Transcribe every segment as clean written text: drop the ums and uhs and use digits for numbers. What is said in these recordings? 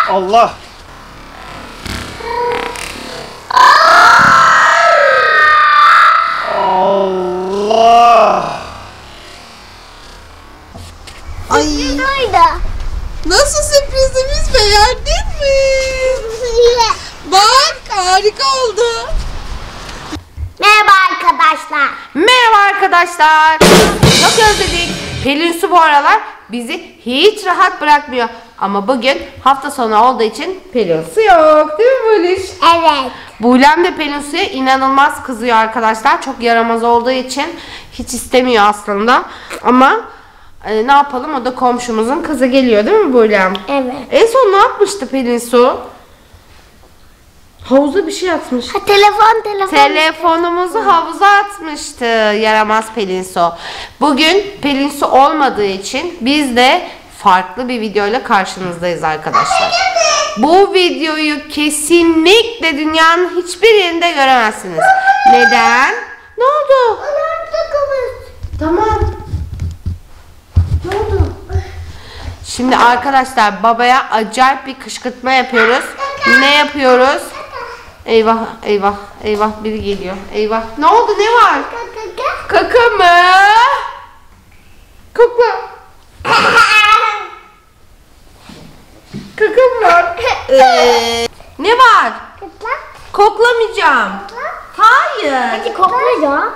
Allah. Allah. Ay. Nasıl sürprizimiz, beğendin mi? Bak, harika oldu. Merhaba arkadaşlar. Merhaba arkadaşlar. Çok özledik. Pelin Su bu aralar bizi hiç rahat bırakmıyor. Ama bugün hafta sonu olduğu için Pelin Su yok, değil mi Buluş? Evet. Buğlem de Pelin Su'ya inanılmaz kızıyor arkadaşlar. Çok yaramaz olduğu için hiç istemiyor aslında. Ama ne yapalım, o da komşumuzun kızı geliyor değil mi Buğlem? Evet. En son ne yapmıştı Pelin Su? Havuza bir şey atmış. Ha, telefon. Telefonumuzu havuza atmıştı yaramaz Pelin Su. Bugün Pelin Su olmadığı için biz de farklı bir videoyla karşınızdayız arkadaşlar. Bu videoyu kesinlikle dünyanın hiçbir yerinde göremezsiniz. Neden? Ne oldu? Tamam. Ne oldu? Şimdi arkadaşlar babaya acayip bir kışkırtma yapıyoruz. Ne yapıyoruz? Eyvah eyvah eyvah, biri geliyor. Eyvah. Ne oldu, ne var? Kaka mı? Kokla. Kaka mı var? Ne var? Koklamayacağım. Hayır. Hadi koklayacağım.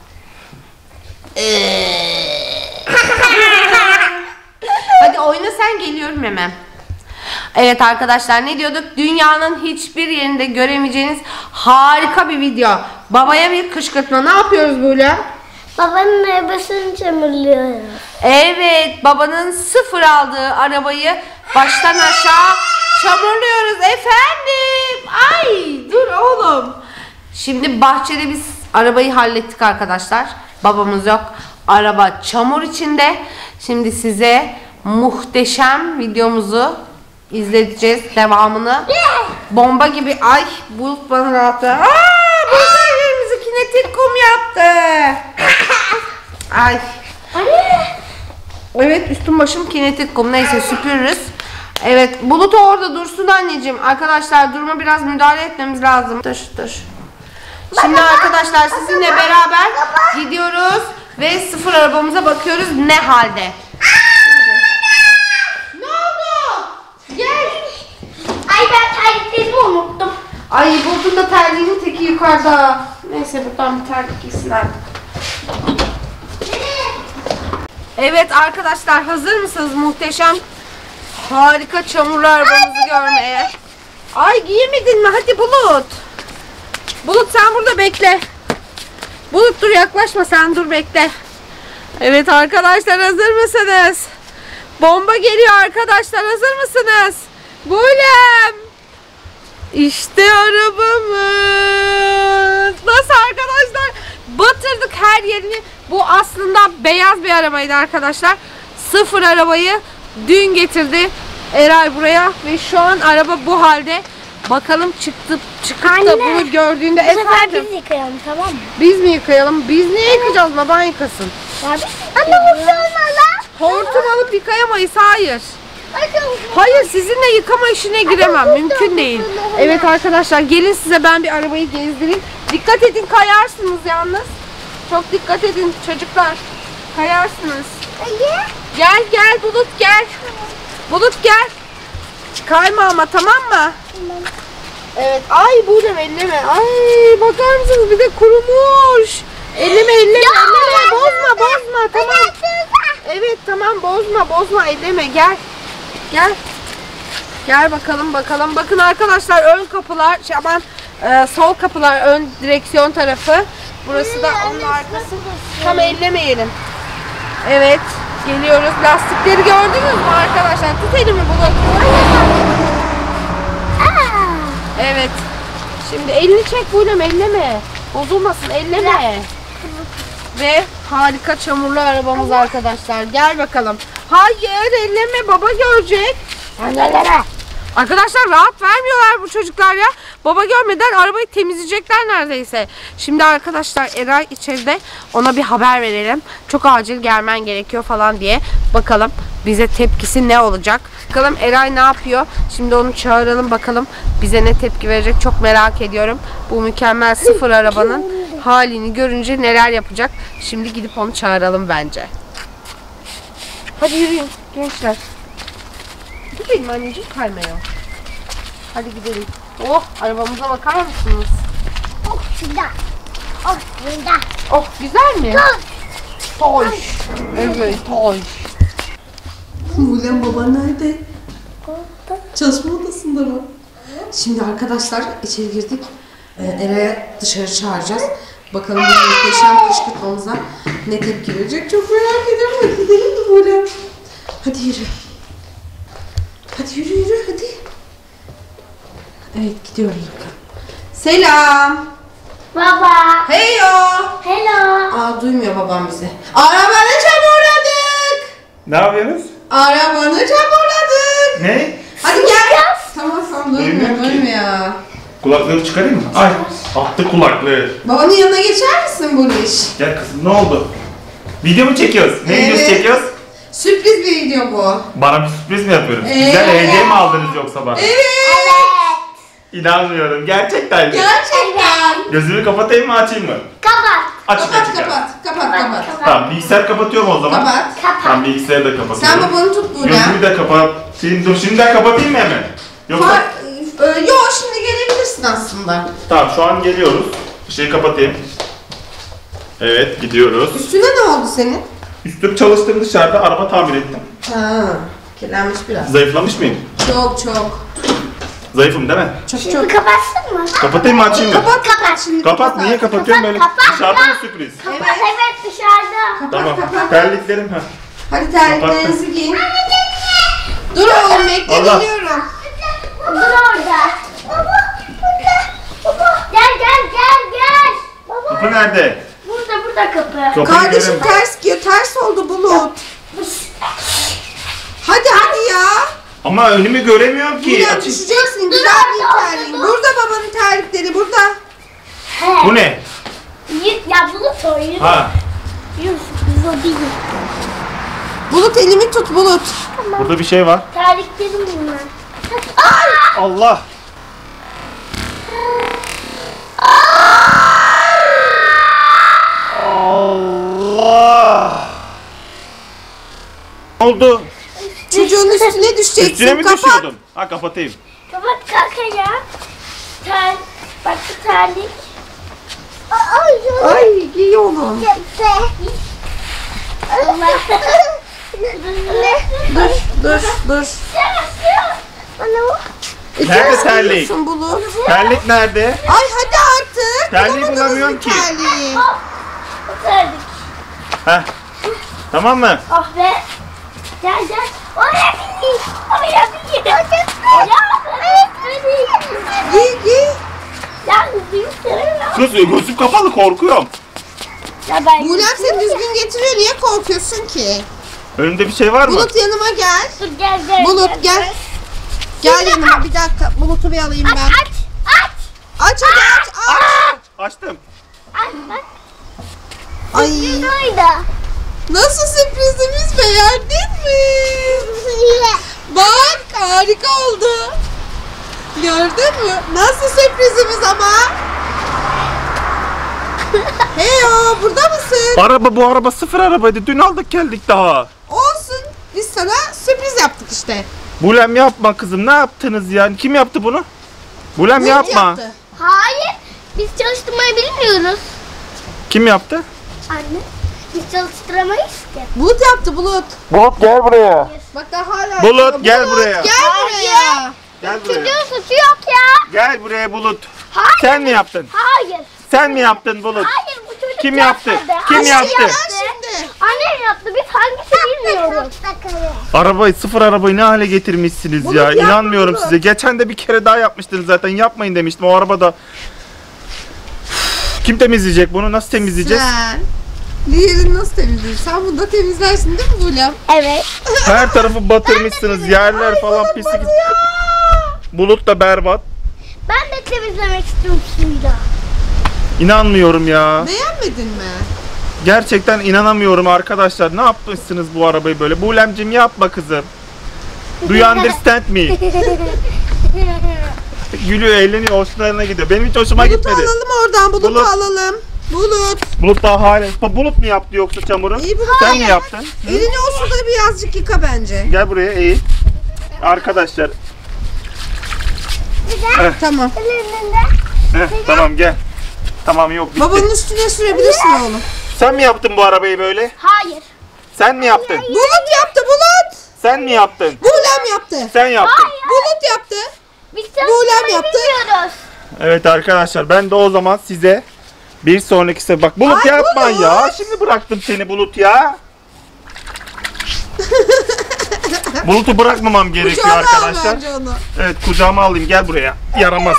Hadi oyna sen, geliyorum hemen. Evet arkadaşlar, ne diyorduk? Dünyanın hiçbir yerinde göremeyeceğiniz harika bir video. Babaya bir kışkırtma. Ne yapıyoruz böyle? Babanın arabasını çamurluyoruz. Evet, babanın sıfır aldığı arabayı baştan aşağı çamurluyoruz efendim. Ay dur oğlum. Şimdi bahçede biz arabayı hallettik arkadaşlar. Babamız yok. Araba çamur içinde. Şimdi size muhteşem videomuzu izleteceğiz, devamını. Bomba gibi. Ay Bulut bana rahatı. Burada yerimizi kinetik kum yaptı. Ay. Evet, üstüm başım kinetik kum. Neyse, süpürürüz. Evet, Bulut orada dursun anneciğim. Arkadaşlar duruma biraz müdahale etmemiz lazım. Dur. Şimdi arkadaşlar sizinle beraber gidiyoruz ve sıfır arabamıza bakıyoruz ne halde. Ne oldu? Gel. Ay, ben terliklerimi unuttum. Ay Bulut'un da terliğinin teki yukarıda. Neyse, buradan bir terlik giysin artık. Evet arkadaşlar, hazır mısınız muhteşem harika çamurlu arabamızı görmeye? Ay giyemedin mi? Hadi Bulut. Bulut sen burada bekle. Bulut dur, yaklaşma, sen dur bekle. Evet arkadaşlar, hazır mısınız? Bomba geliyor arkadaşlar, hazır mısınız? Buğlem. İşte arabamız. Nasıl arkadaşlar? Batırdık her yerini. Bu aslında beyaz bir arabaydı arkadaşlar. Sıfır arabayı dün getirdi Eray buraya ve şu an araba bu halde. Bakalım çıkıp da bunu gördüğünde Bu sefer efendim. biz yıkayalım, tamam mı? Biz mi yıkayalım? Biz niye yıkayacağız? Baban yıkasın. Anne, bu olmalı. Hortum alıp yıkayamayız. Hayır. Hayır, sizinle yıkama işine giremem. Mümkün değil. Evet arkadaşlar, gelin size ben bir arabayı gezdireyim. Dikkat edin, kayarsınız yalnız. Çok dikkat edin çocuklar. Kayarsınız. Gel Bulut gel. Bulut gel. Kayma ama, tamam mı? Evet. Ay Buğlem elleme. Ay bakar mısınız, bir de kurumuş. Elleme. Bozma. Tamam. Evet tamam, bozma elleme, gel. Gel bakalım. Bakın arkadaşlar, ön kapılar sol kapılar ön direksiyon tarafı. Burası da onun arkası. Tam ellemeyelim. Evet, geliyoruz. Lastikleri gördünüz mü arkadaşlar? Tut elimi Bulut. Evet. Şimdi elini çek Buğlem, elleme. Bozulmasın, elleme. Ve harika çamurlu arabamız arkadaşlar. Gel bakalım. Hayır, elleme, baba görecek. Arkadaşlar rahat vermiyorlar bu çocuklar ya. Baba görmeden arabayı temizleyecekler neredeyse. Şimdi arkadaşlar Eray içeride, ona bir haber verelim. Çok acil gelmen gerekiyor falan diye. Bakalım bize tepkisi ne olacak. Bakalım Eray ne yapıyor? Şimdi onu çağıralım bakalım bize ne tepki verecek, çok merak ediyorum. Bu mükemmel sıfır arabanın halini görünce neler yapacak? Şimdi gidip onu çağıralım bence. Hadi yürüyün gençler. Gidelim anneciğim, kaymaya. Hadi gidelim. Oh, arabamıza bakar mısınız? Oh güzel. Oh güzel. Oh, güzel mi? Toy. Evet, toy. Bulem baba nerede? Çalışma odasında mı? Şimdi arkadaşlar içeri girdik. Eray'a dışarı çağıracağız. Bakalım bu muhteşem kışkırtmamıza ne tepki verecek. Çok merak ediyorum. Hadi gidelim mi Bulem? Hadi yürü. Hadi yürü hadi. Evet gidiyoruz bakalım. Selam. Baba. Heyo. Hello. Aa duymuyor babam bizi. Arabanı çamurladık. Ne yapıyorsunuz? Arabanı çamurladık. Ne? Hadi gel. Tamam Duymuyor ki. duymuyor. Kulaklığı çıkarayım mı? Ay, attı kulaklığı. Babanın yanına geçer misin bu iş? Gel kızım, ne oldu? Video mu çekiyoruz? Ne Evet. videosu çekiyoruz? Sürpriz bir video bu. Bana bir sürpriz mi yapıyoruz? Evet. Güzel hediye mi aldınız yoksa bana? Evet. İnanmıyorum, gerçekten mi? Gerçekten. Gözümü kapatayım mı, açayım mı? Kapat. Açık Kapat açık. kapat. Tamam, bilgisayar kapatıyorum o zaman. Kapat. Tamam, bilgisayarı da kapatıyorum. Sen babanı tut burada. Gözümü de kapatayım. Dur, şimdiden kapatayım mı hemen? Yoksa... Yok şimdi gelebilirsin aslında. Tamam, şu an geliyoruz. Işığı kapatayım. Evet, gidiyoruz. Üstüne ne oldu senin? Üstüm çalıştım, dışarıda araba tamir ettim. Ha, kirlenmiş biraz. Zayıflamış mıyım? Çok. Zayıfım değil mi? Şimdi kapatsın mı? Kapatayım mı, açayım mı? Kapat şimdi. Kapat, niye kapatıyorum böyle? kapat. Dışarıda mı sürpriz? Evet dışarıda. Tamam, Kapat. terliklerim ha. Hadi terliklerinizi giyin. Dur oğlum bekle Allah. geliyorum. Dur orada. Baba burada. Gel. Baba. Kapı nerede? Burada kapı. Kapıyı Kardeşim göremiyorum. ters giyiyor. Ters oldu Bulut. Hadi ya. Ama önümü göremiyorum ki. Yine Açayım. düşeceksin. Güzel bir terliğin. Burada babanın terlikleri burada. He. Bu ne? Ya bunu soyun. Ha, Yusuf o değil. Bulut elimi tut Bulut. burada bir şey var. Terliklerim bunlar. Allah. Allah. Ne oldu? Çocuğun üstüne düşeceksin. Üstüne mi Kapat. düşüyordum? Ha, kapatayım. Kapat kanka ya. Bak bu terlik. Ay giy onu. Dur. Nerede terlik? Bulut. Terlik nerede? Ay hadi artık. Terliği Bulamadınız bulamıyorum mı ki. terliği? Bu terlik. Heh. Tamam mı? Oh be. Gel. Oraya bir. Ya Giy. Ya büyüklerim. Kız, gözüm kapalı, korkuyorum. Ya ben. Bulem seni düzgün getiriyor. Niye korkuyorsun ki? Önümde bir şey var mı? Bulut yanıma gel. Dur gel. Bulut gel. Gel yanıma bir dakika. Bulut'u bir alayım ben. Aç. Aç hadi aç. Açtım. Bak. Ay. Burada. Nasıl sürprizimiz, beğendin mi? Bak harika oldu. Gördün mü? Nasıl sürprizimiz ama? Heyo burada mısın? Bu araba sıfır arabaydı. Dün aldık geldik daha. Olsun. Biz sana sürpriz yaptık işte. Bulem yapma kızım. Ne yaptınız yani? Kim yaptı bunu? Bulem Bulut yapma. yaptı. Hayır. Biz çalıştırmayı bilmiyoruz. Kim yaptı? Anne. Biz çalıştıramayız ki. Bulut yaptı Bulut. Bulut gel buraya. Bak daha hala. Bulut gel buraya. Gel buraya. Gel buraya. Çocuğun suçu yok ya. Gel buraya Bulut. Hayır. Sen mi yaptın? Hayır. Sen mi yaptın Bulut? Hayır bu çocuk Kim yaptı? yapmadı. Kim Anne yaptı? Şimdi. Annem yaptı. Biz hangisi bilmiyoruz. Arabayı, sıfır arabayı ne hale getirmişsiniz Bulut ya? yapma İnanmıyorum Bulut. size. Geçen de bir kere daha yapmıştınız zaten. Yapmayın demiştim o arabada. Kim temizleyecek bunu? Nasıl temizleyeceğiz? Sen. Diğerini nasıl temizliyorsun? Sen bunu da temizlersin değil mi Bulem? Evet. Her tarafı batırmışsınız. Yerler falan pislik. Bulut da berbat. Ben de temizlemek istiyorum suyla. İnanmıyorum ya. Beğenmedin mi? Gerçekten inanamıyorum arkadaşlar. Ne yapmışsınız bu arabayı böyle? Bulemcim yapma kızım. Do you understand me? Gülüyor, eğleniyor, hoşlarına gidiyor. Benim hiç hoşuma Bulut'u gitmedi. alalım oradan. Bulut'u Bulut. alalım. Bulut. Bulut daha hala. Bulut mu yaptı yoksa çamuru? İyi Bulut. Sen mi yaptın? Elini o suda birazcık yıka bence. Gel buraya eğil. Arkadaşlar. Tamam. Tamam gel. Tamam yok bitti. Babanın üstüne sürebilirsin oğlum. Sen mi yaptın bu arabayı böyle? Hayır. Sen mi yaptın? Bulut yaptı Bulut. Sen mi yaptın? Buğlem yaptı. Sen yaptın. Bulut yaptı. Biz Buğlem yaptı. bilmiyoruz. Evet arkadaşlar, ben de o zaman size bir sonraki sefer bak Bulut Ay, yapma Bulut. ya. Şimdi bıraktım seni Bulut ya. Bulut'u bırakmamam gerekiyor Kucağına al arkadaşlar. bence onu. Evet, kucağıma alayım, gel buraya. Yaramaz.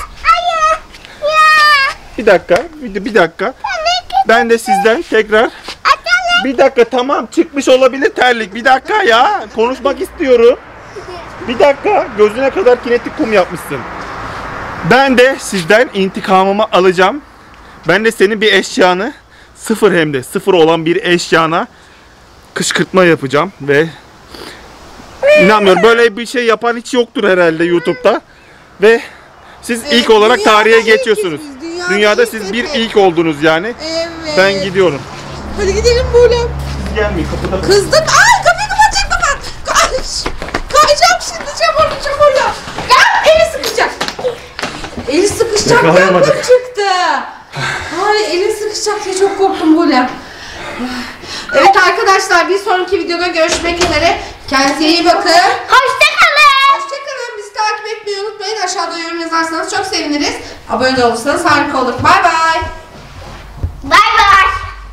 Bir dakika. Ben de sizden tekrar. Bir dakika, tamam, çıkmış olabilir terlik. Bir dakika ya. Konuşmak istiyorum. Bir dakika. Gözüne kadar kinetik kum yapmışsın. Ben de sizden intikamımı alacağım. Ben de senin bir eşyanı, hem de sıfır olan bir eşyana kışkırtma yapacağım ve inanmıyorum, böyle bir şey yapan hiç yoktur herhalde YouTube'da. Ve siz ilk olarak dünyada tarihe ilkiz geçiyorsunuz. biz, Dünyada ilk siz bir evet. ilk oldunuz yani. Evet. Ben gidiyorum. Hadi gidelim Buğlem. Siz gelmeyin, kapıda. Kızdım. Ay kapıyı kapatacak kapat. Kayacağım şimdi çamurla. Gel eli sıkışacak. Eli sıkışacak. Yakalayamadık. Yangın çıktı. Ay eli sıkışacak diye çok korktum Buğlem. Evet arkadaşlar, bir sonraki videoda görüşmek üzere. Kendinize iyi bakın. Hoşçakalın. Hoşçakalın. Bizi takip etmeyi unutmayın. Aşağıda yorum yazarsanız çok seviniriz. Abone de olursanız harika olur. Bay bay. Bay bay.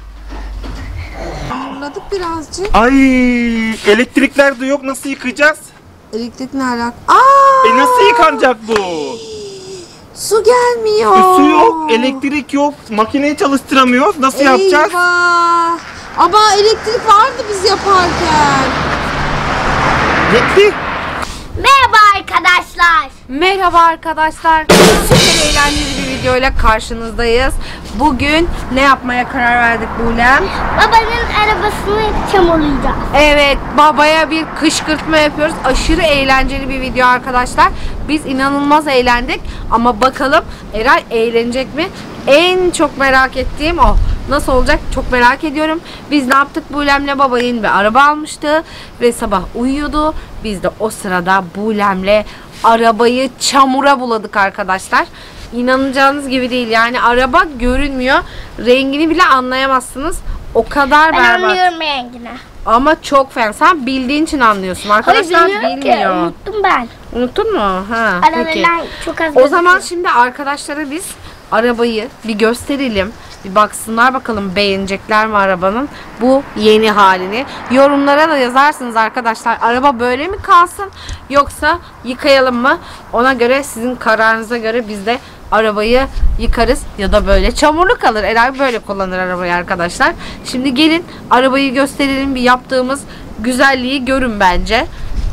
Anladık birazcık. Ay, elektrikler de yok, nasıl yıkayacağız? Elektrik ne alaka? Nasıl yıkanacak bu? Su gelmiyor. Su yok, elektrik yok, makineyi çalıştıramıyoruz. Nasıl yapacağız? Eyvah. Ama elektrik vardı biz yaparken. Gitti. Merhaba arkadaşlar. Merhaba arkadaşlar. Süper eğlenceli bir videoyla karşınızdayız. Bugün ne yapmaya karar verdik Buğlem? Babanın arabasını çamurlayacağız. Evet, babaya bir kışkırtma yapıyoruz. Aşırı eğlenceli bir video arkadaşlar. Biz inanılmaz eğlendik ama bakalım Eray eğlenecek mi? En çok merak ettiğim o. Nasıl olacak çok merak ediyorum. Biz ne yaptık? Buğlem'le babayın bir araba almıştı ve sabah uyuyordu. Biz de o sırada Buğlem'le arabayı çamura buladık arkadaşlar. İnanacağınız gibi değil. Yani araba görünmüyor. Rengini bile anlayamazsınız. O kadar Ben berbat. anlıyorum rengini. Ama çok fena. Sen bildiğin için anlıyorsun. Hayır Arkadaşlar bilmiyorum ki. bilmiyor. Unuttum ben. Unuttun mu? Ha, peki. Aralarından çok az O zaman gözüküyor. şimdi arkadaşlara biz arabayı bir gösterelim. Bir baksınlar bakalım beğenecekler mi arabanın bu yeni halini. Yorumlara da yazarsınız arkadaşlar. Araba böyle mi kalsın yoksa yıkayalım mı? Ona göre, sizin kararınıza göre biz de arabayı yıkarız ya da böyle çamurlu kalır. Eray böyle kullanır arabayı arkadaşlar. Şimdi gelin arabayı gösterelim, bir yaptığımız güzelliği görün bence.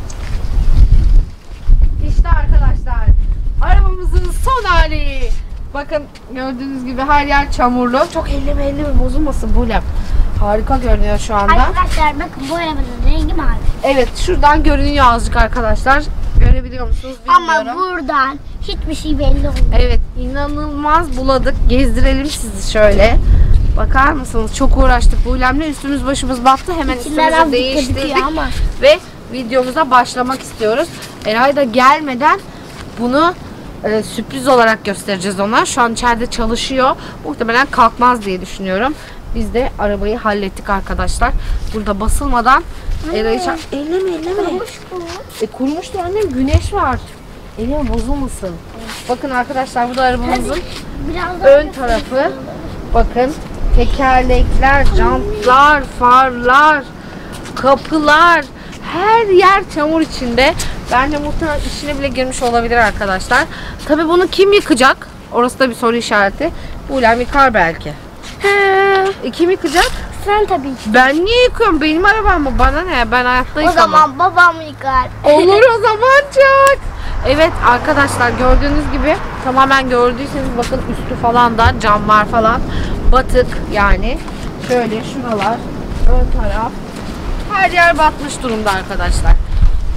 İşte arkadaşlar arabamızın son hali. Bakın gördüğünüz gibi her yer çamurlu. Çok elleme bozulmasın Buğlem. Harika görünüyor şu anda. Arkadaşlar bakın bu arabanın rengi mavi. Evet, şuradan görünüyor azıcık arkadaşlar. Görebiliyor musunuz bilmiyorum. Ama buradan hiçbir şey belli olmuyor. Evet, inanılmaz buladık. Gezdirelim sizi şöyle. Bakar mısınız? Çok uğraştık Buğlem'le. Üstümüz başımız battı. Hemen İçinden üstümüzü az değiştirdik. bitiyor ama. Ve videomuza başlamak istiyoruz. Eray da gelmeden bunu sürpriz olarak göstereceğiz ona. Şu an içeride çalışıyor. Muhtemelen kalkmaz diye düşünüyorum. Biz de arabayı hallettik arkadaşlar. Burada basılmadan Eray'ı elleme. Kurumuş bu. Kurumuştur annem, güneş var. Elime bozulmasın. Bakın arkadaşlar, bu da arabamızın Biraz daha ön tarafı. Bakın tekerlekler, jantlar, farlar, kapılar, her yer çamur içinde. Bence muhtemelen içine bile girmiş olabilir arkadaşlar. Tabii bunu kim yıkacak? Orası da bir soru işareti. Buğlem yıkar belki. Kim yıkacak? Sen tabii ki. Ben niye yıkıyorum? Benim arabam mı? Bana ne? Ben hayatta O yıkamam. zaman babam yıkar. Olur o zaman çok. Evet arkadaşlar, gördüğünüz gibi tamamen gördüyseniz bakın üstü falan da camlar falan batık yani. Şöyle şuralar, ön taraf, her yer batmış durumda arkadaşlar.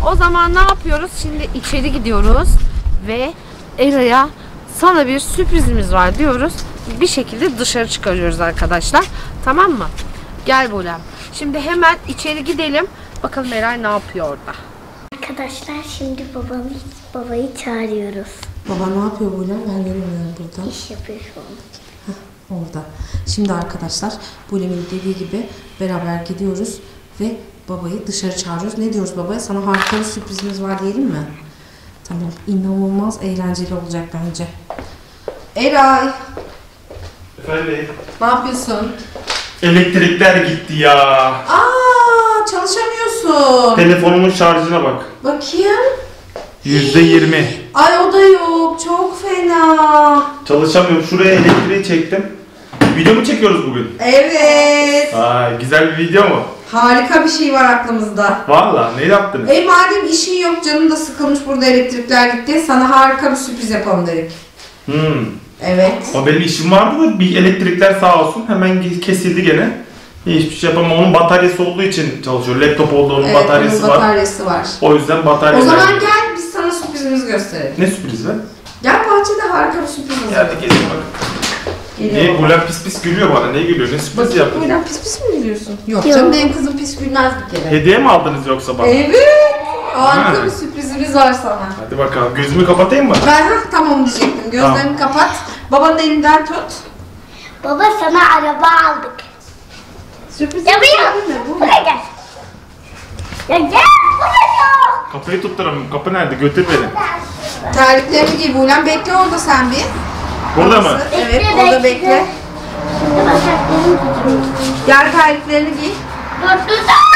O zaman ne yapıyoruz? Şimdi içeri gidiyoruz ve Era'ya sana bir sürprizimiz var diyoruz. Bir şekilde dışarı çıkarıyoruz arkadaşlar. Tamam mı? Gel Bulem. Şimdi hemen içeri gidelim. Bakalım Eray ne yapıyor orada. Arkadaşlar şimdi babayı çağırıyoruz. Baba ne yapıyor Bulem? Ben göremiyorum buradan. İş yapıyor şu an. Orada. Şimdi arkadaşlar Bulem'in dediği gibi beraber gidiyoruz ve babayı dışarı çağırıyoruz. Ne diyoruz babaya? Sana harika bir sürprizimiz var diyelim mi? Tamam. İnanılmaz eğlenceli olacak bence. Eray. Efendim? Ne yapıyorsun? Elektrikler gitti ya. Aa, çalışamıyorsun. Telefonumun şarjına bak. Bakayım. %20. Ay o da yok. Çok fena. Çalışamıyorum. Şuraya elektriği çektim. Video mu çekiyoruz bugün? Evet. Ay, güzel bir video mu? Harika bir şey var aklımızda. Valla ne yaptınız? Madem işin yok, canın da sıkılmış, burada elektrikler gitti. Sana harika bir sürpriz yapalım dedik. Evet. Ama benim işim vardı da bir elektrikler sağ olsun hemen kesildi gene. Hiçbir şey yapamam. Onun bataryası olduğu için çalışıyor. Laptop olduğu onun bataryası onun bataryası var. O yüzden batarya. O zaman gel biz sana sürprizimizi gösterelim. Ne sürpriz be? Gel, bahçede harika bir sürpriz var. Gel de gezin bak. Niye Bulem pis pis gülüyor bana? Ne gülüyor? Ne sürpriz yaptın? Bulem pis pis mi gülüyorsun? Yok canım, benim kızım pis gülmez bir kere. Hediye mi aldınız yoksa bana? Evet. Harika Ha. bir sürprizimiz var sana. Hadi bakalım. Gözümü kapatayım mı? Ben tamam diyecektim. Gözlerini kapat. Babanın elinden tut. Baba sana araba aldık. Sürpriz Ya buraya, bu. buraya gel. Ya gel buraya. Kapıyı tutturamıyorum. Kapı nerede? Götür beni. Terliklerini giy Bulem. Bekle orada sen bir. Burada mı? Evet, Bekle, orada bekle. bekle. Gel, terliklerini giy. Dur.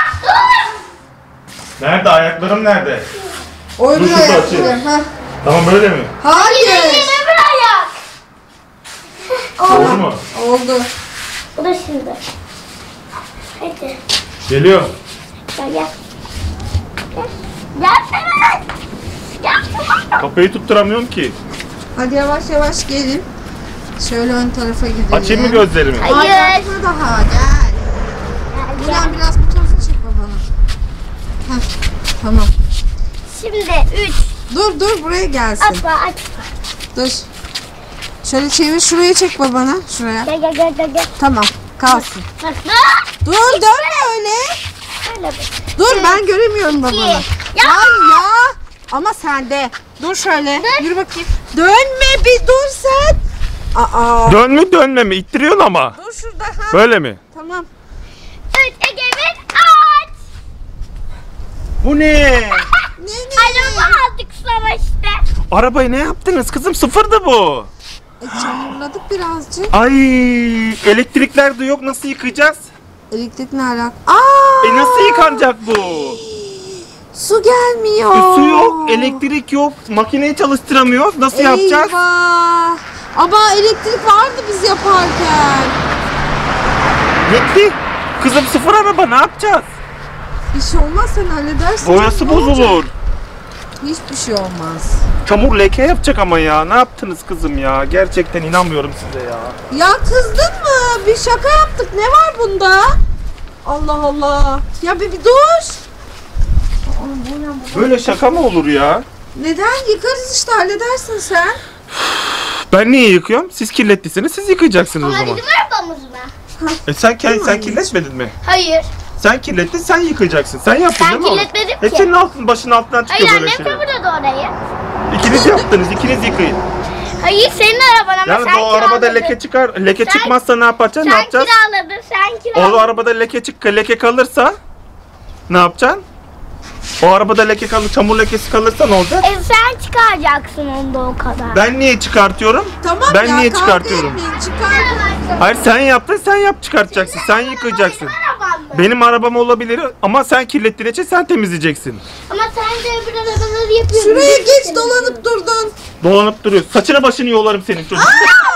Nerede? Ayaklarım nerede? Oyun Dur, şurada ayakları. açayım. Ha. Tamam böyle mi? Hayır. Yine buraya. Doğru mu? Oldu. Bu da şimdi. Hadi. Geliyor. Gel. Gel sana. Gel sana. Kapıyı tutturamıyorum ki. Hadi yavaş yavaş gelin. Şöyle ön tarafa gidelim. Açayım mı gözlerimi? Hayır. Açma daha, gel. Ulan biraz bu tarafa çek babana. Heh, tamam. Şimdi 3. Dur buraya gelsin. Açma. Dur. Şöyle çevir, şuraya çek babana. Şuraya. Gel. Tamam, kalsın. Bak. Dur, dönme öyle. Şöyle bak. Dur, ben göremiyorum babanı. Ya. Ay ya. Ama sen de. Dur şöyle. Yürü bakayım. Dönme, bir dur sen. Aa. Dönme mi? İttiriyorsun ama. Dur şurada. Ha. Böyle mi? Tamam. 3, Egemen aç. Bu ne? Ne? Araba aldık sana işte. Arabayı ne yaptınız kızım? Sıfırdı bu. Çamurladık birazcık. Ay, elektrikler de yok. Nasıl yıkayacağız? Elektrik ne alaka? Aa! Nasıl yıkanacak bu? Su gelmiyor. Su yok, elektrik yok. Makineyi çalıştıramıyoruz. Nasıl yapacağız? Eyvah. Ama elektrik vardı biz yaparken. Gitti. Kızım sıfır araba, ne yapacağız? Bir şey olmaz, sen halledersin. Boyası Ne olacak? bozulur. Hiçbir şey olmaz. Çamur leke yapacak ama ya. Ne yaptınız kızım ya? Gerçekten inanmıyorum size ya. Ya kızdın mı? Bir şaka yaptık. Ne var bunda? Allah Allah. Ya bir dur. Böyle şaka mı olur ya? Neden? Yıkarız işte, halledersin sen. Ben niye yıkıyorum? Siz kirlettiyseniz siz yıkayacaksınız o Ama zaman. bizim arabamız mı? Sen kirletmedin mi? Hayır. Sen kirlettin, sen yıkayacaksın. Sen yaptın Ben değil mi onu? kirletmedim Hep ki. senin başının altından çıkıyor Hayır böyle annem şeyler. köpürdü orayı. İkiniz yaptınız, ikiniz yıkayın. Hayır senin araban ama Yalnız sen o arabada kiraladın. leke çıkar. Leke Sen- çıkmazsa ne yapacaksın? Ne Sen yapacağız? kiraladın, sen O kiraladın. arabada leke kalırsa ne yapacaksın? O arabada leke kalır, çamur lekesi kalırsa ne olacak? Sen çıkaracaksın onda o kadar. Ben niye çıkartıyorum? Tamam Ben ya, niye kavga çıkartıyorum? etmeyin, çıkar. Hayır, sen yaptın, sen çıkartacaksın. Sen yıkayacaksın. Arabam mı? Benim arabam olabilir ama sen kirlettiğin için sen temizleyeceksin. Ama sen de öbür arabaları yapıyorsun. Şuraya geç, dolanıp durdun. Dolanıp duruyorsun. Saçına başını yolarım senin çocuk.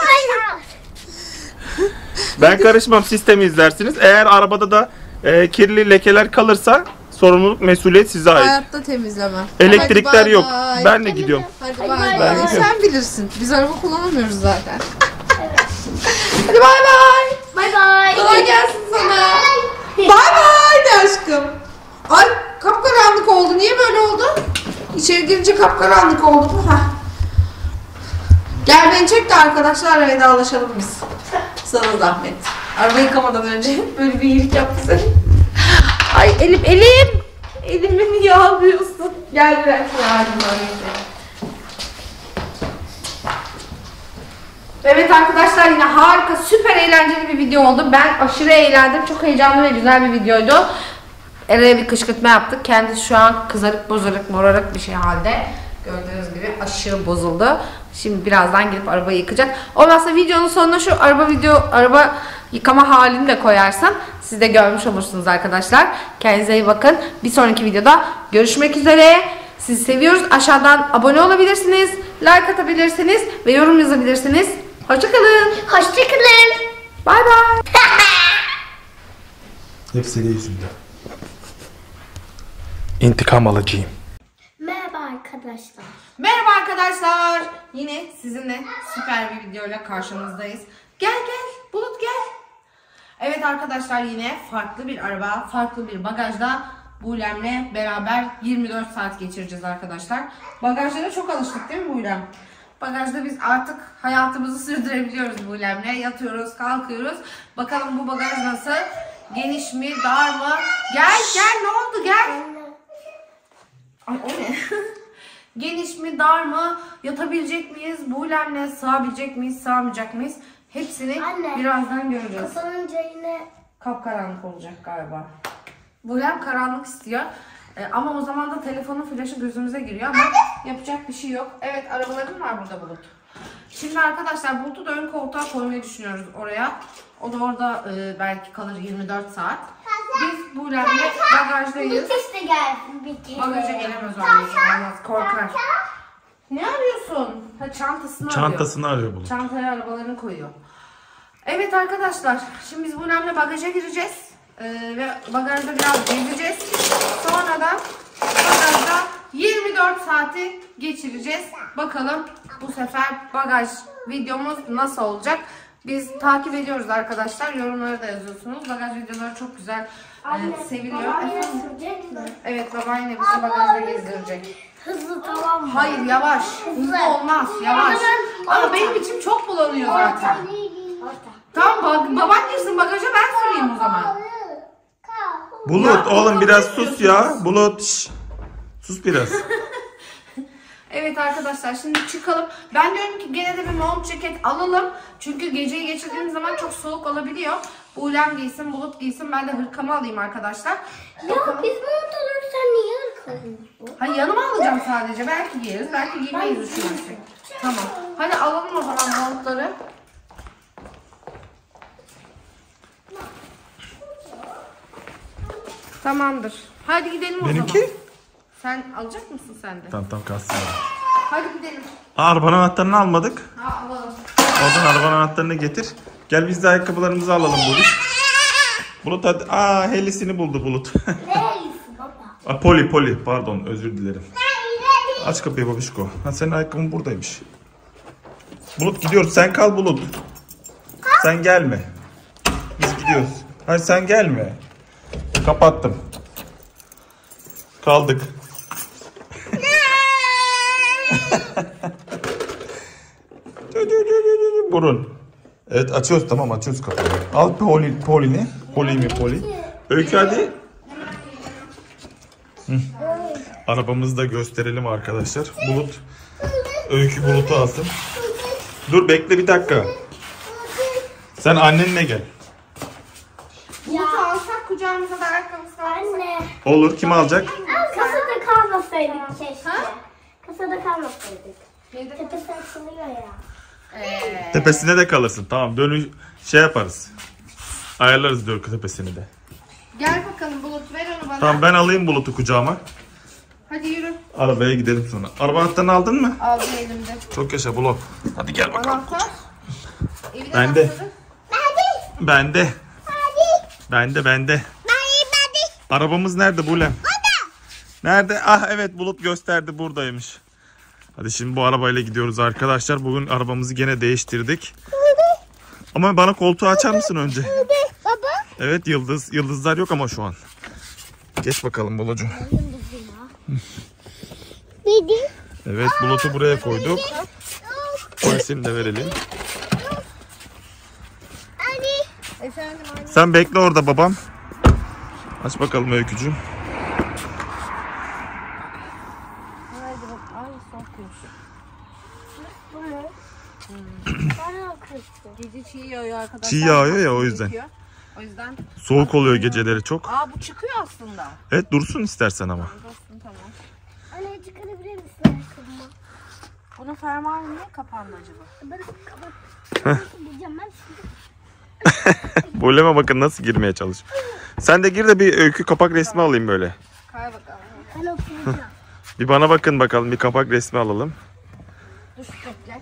Ben karışmam, siz temizlersiniz. Eğer arabada da kirli lekeler kalırsa sorumluluk, mesuliyet size ait. Hayatta temizlemem. Elektrikler Hadi bay yok. bay. Ben de gidiyorum. Hadi Hadi bay bay bay. bay. Sen bilirsin. Biz araba kullanamıyoruz zaten. Hadi bay bay. Bay bay. Kolay gelsin sana. Bay bay de aşkım. Ay kapkaranlık oldu. Niye böyle oldu? İçeri girince kapkaranlık oldu bu. Gel beni çek de arkadaşlarla vedalaşalım biz. Sana zahmet. Araba yıkamadan önce böyle bir iyilik yap bize. Ay elim. Elimi niye alıyorsun? Gel biraz yardım edeyim. Evet arkadaşlar, yine harika, süper eğlenceli bir video oldu. Ben aşırı eğlendim. Çok heyecanlı ve güzel bir videoydu. Eray'a bir kışkırtma yaptık. Kendisi şu an kızarık, bozarık, morarık bir şey halde. Gördüğünüz gibi aşırı bozuldu. Şimdi birazdan gidip arabayı yıkacak. Olmazsa videonun sonuna şu araba yıkama halini de koyarsam siz de görmüş olursunuz arkadaşlar. Kendinize iyi bakın. Bir sonraki videoda görüşmek üzere. Sizi seviyoruz. Aşağıdan abone olabilirsiniz, like atabilirsiniz ve yorum yazabilirsiniz. Hoşçakalın. Hoşçakalın. Bay bay. Hepsi yüzünden. İntikam alacağım. Merhaba arkadaşlar. Merhaba arkadaşlar. Yine sizinle süper bir videoyla karşınızdayız. Gel Bulut gel. Evet arkadaşlar, yine farklı bir araba, farklı bir bagajda Buğlem'le beraber 24 saat geçireceğiz arkadaşlar. Bagajlara çok alıştık değil mi Buğlem? Bagajda biz artık hayatımızı sürdürebiliyoruz Buğlem'le. Yatıyoruz, kalkıyoruz. Bakalım bu bagaj nasıl? Geniş mi, dar mı? Gel ne oldu gel. Ay o ne? Geniş mi, dar mı? Yatabilecek miyiz? Buğlem'le sığabilecek miyiz, sığamayacak mıyız? Hepsini birazdan göreceğiz. Kapanınca yine Kapkaranlık olacak galiba. Buğlem karanlık istiyor. Ama o zaman da telefonun flaşı gözümüze giriyor ama yapacak bir şey yok. Evet, arabalarım var burada Bulut. Şimdi arkadaşlar Bulut'u da ön koltuğa koymayı düşünüyoruz oraya. O da orada belki kalır 24 saat. Biz Buğlem'le bagajdayız. bir de gelsin bir kere. Bagaja gelemez olmaz, korkar. Ne arıyorsun? Ha, çantasını arıyor. Çantasını arıyor Bulut. Çantaya arabalarını koyuyor. Evet arkadaşlar, şimdi biz Buğlem'le bagaja gireceğiz. Ve bagajda biraz gezeceğiz. Sonra da bagajda 24 saati geçireceğiz. Bakalım bu sefer bagaj videomuz nasıl olacak? Biz takip ediyoruz arkadaşlar. Yorumları da yazıyorsunuz. Bagaj videoları çok güzel seviliyor. Evet, babaanne bizi bagajda gezdirecek. Hızlı tamam mı? Hayır, yavaş. Hızlı olmaz. Yavaş. Ama benim içim çok bulanıyor zaten. Tamam, baban girsin bagaja, ben süreyim o zaman. Bulut oğlum biraz sus ya. Bulut sus biraz. Evet arkadaşlar, şimdi çıkalım. Ben diyorum ki gene de bir mont ceket alalım. Çünkü geceyi geçirdiğimiz zaman çok soğuk olabiliyor. Buğlem giysin, Bulut giysin. Ben de hırkamı alayım arkadaşlar. Ya biz mont alırsan niye hırkalıyorsun? Hayır, yanıma alacağım sadece. Belki giyeriz, belki giymeyiz üşürsek. Tamam. Hadi alalım o zaman montları. Tamamdır. Hadi gidelim o zaman. Benimki? Sen alacak mısın sen de? Tamam kalsın. Hadi gidelim. Arabanın anahtarını almadık. Ha, alalım. Oradan arabanın anahtarını getir. Gel biz de ayakkabılarımızı alalım Bulut. Bulut hadi. Helisini buldu Bulut. Neyse baba. Poli pardon, özür dilerim. Aç kapıyı babişko. Senin ayakkabın buradaymış. Bulut gidiyoruz, sen kal Bulut. Sen gelme. Biz gidiyoruz. Hayır sen gelme. Kapattım. Kaldık. Burun. Evet açıyoruz, tamam açıyoruz kapıyı. Al Poli. Öykü hadi. Arabamızı da gösterelim arkadaşlar. Bulut. Öykü Bulut'u alsın. Dur bekle bir dakika. Sen annenle gel. Bulut'u alsak kucağımıza da ayakkabısı alsak. Anne. Olur, kim alacak? Kasada kalmasaydık keşke. Kasada kalmasaydık. Tepesi açılıyor ya. Tepesine de kalırsın. Tamam, dönüş yaparız. Ayarlarız diyor tepesini de. Gel bakalım Bulut, ver onu bana. Tamam, ben alayım Bulut'u kucağıma. Hadi yürü. Arabaya gidelim sonra. Araba anahtarını aldın mı? Aldım elimde. Çok yaşa Bulut. Hadi gel bakalım. Anahtar. Evin Bende. anahtarı. Bende. Arabamız nerede Bulem? Nerede? Evet, Bulut gösterdi, buradaymış. Hadi şimdi bu arabayla gidiyoruz arkadaşlar. Bugün arabamızı gene değiştirdik. Ama bana koltuğu açar mısın önce? Baba. Evet, yıldızlar yok ama şu an. Geç bakalım Bulucu. Neydi? Evet, Bulut'u buraya koyduk. Polisini de verelim. Efendim anne. Sen bekle orada babam. Aç bakalım Öykücüğüm. Haydi bak. Ay sokuyor. Bu mu? Bana kızdı. Gece çiğ yağıyor arkadaşlar. Çiğ yağıyor ya, o yüzden. O yüzden. Soğuk oluyor geceleri çok. Aa bu çıkıyor aslında. Evet, dursun istersen ama. Dursun tamam. Anne çıkarabilir misin ayakkabımı? Bunun fermuarı niye kapandı acaba? Ben kapat. Nasıl bulacağım ben şimdi? Voleme bakın nasıl girmeye çalışıyor. Sen de gir de bir Öykü kapak resmi alayım böyle. Kay bakalım. Ben oturacağım. Bir bana bakın bakalım, bir kapak resmi alalım. Dur bekle.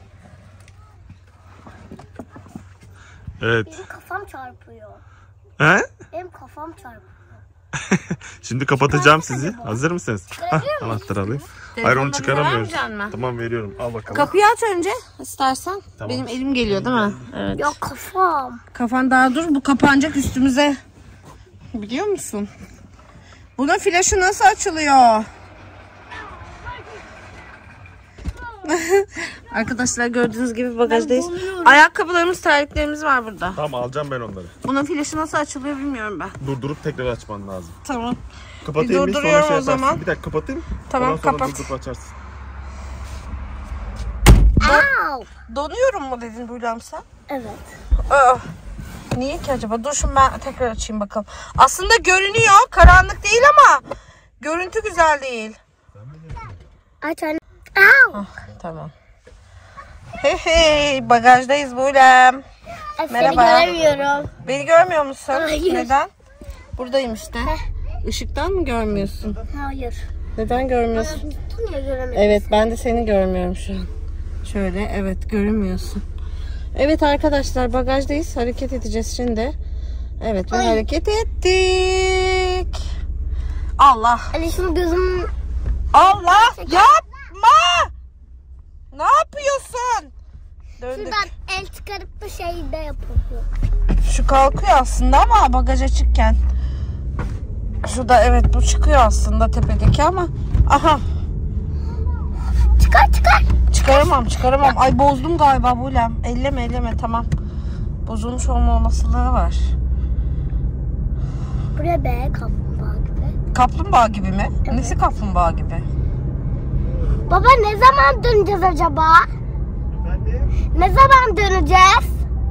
Evet. Benim kafam çarpıyor. He? Benim kafam çarpıyor. Şimdi kapatacağım sizi. Hazır mısınız? Anahtarı alayım. Hayır, onu çıkaramıyoruz. vermeyeceksin mi? Tamam, veriyorum. Al bakalım. Kapıyı aç önce istersen. Tamam. Benim elim geliyor değil mi? Evet. Ya kafam. Kafan daha dur, bu kapanacak üstümüze. Biliyor musun? Bunun flaşı nasıl açılıyor? Arkadaşlar gördüğünüz gibi bagajdayız. Ayakkabılarımız, terliklerimiz var burada. Tamam, alacağım ben onları. Bunun flaşı nasıl açılıyor bilmiyorum ben. Durdurup tekrar açman lazım. Tamam. Kapatayım Bir sonra durduruyorum şey o yaparsın. zaman. Bir dakika kapatayım. Tamam, Ondan sonra kapat. durdurup açarsın. Au. Donuyorum mu dedin Bülent sen? Evet. Niye ki acaba? Dur şimdi ben tekrar açayım bakalım. Aslında görünüyor. Karanlık değil ama görüntü güzel değil. Aç anne. Au. Tamam. Hey hey, bagajdayız Bülent. Merhaba. Seni göremiyorum. Beni görmüyor musun? Hayır. Neden? Buradayım işte. Işıktan mı görmüyorsun? Hayır. Neden görmüyorsun? Tuttum ya göremedim. Evet, ben de seni görmüyorum şu an. Şöyle, evet, görünmüyorsun. Evet arkadaşlar, bagajdayız. Hareket edeceğiz şimdi. Evet, ve hareket ettik. Allah. Anne şunu gözümün... Allah, yapma. Ne yapıyorsun? Döndük. Şuradan el çıkarıp da şey de yapılıyor. Şu kalkıyor aslında ama bagaj açıkken. Şurada evet, bu çıkıyor aslında tepedeki ama. Aha. Çıkar çıkar. Çıkaramam. Ay bozdum galiba Bulem. Elleme tamam. Bozulmuş olma olasılığı var. Buraya be kaplumbağa gibi. Kaplumbağa gibi mi? Evet. Nesi kaplumbağa gibi? Baba ne zaman döneceğiz acaba? Efendim? Ne zaman döneceğiz?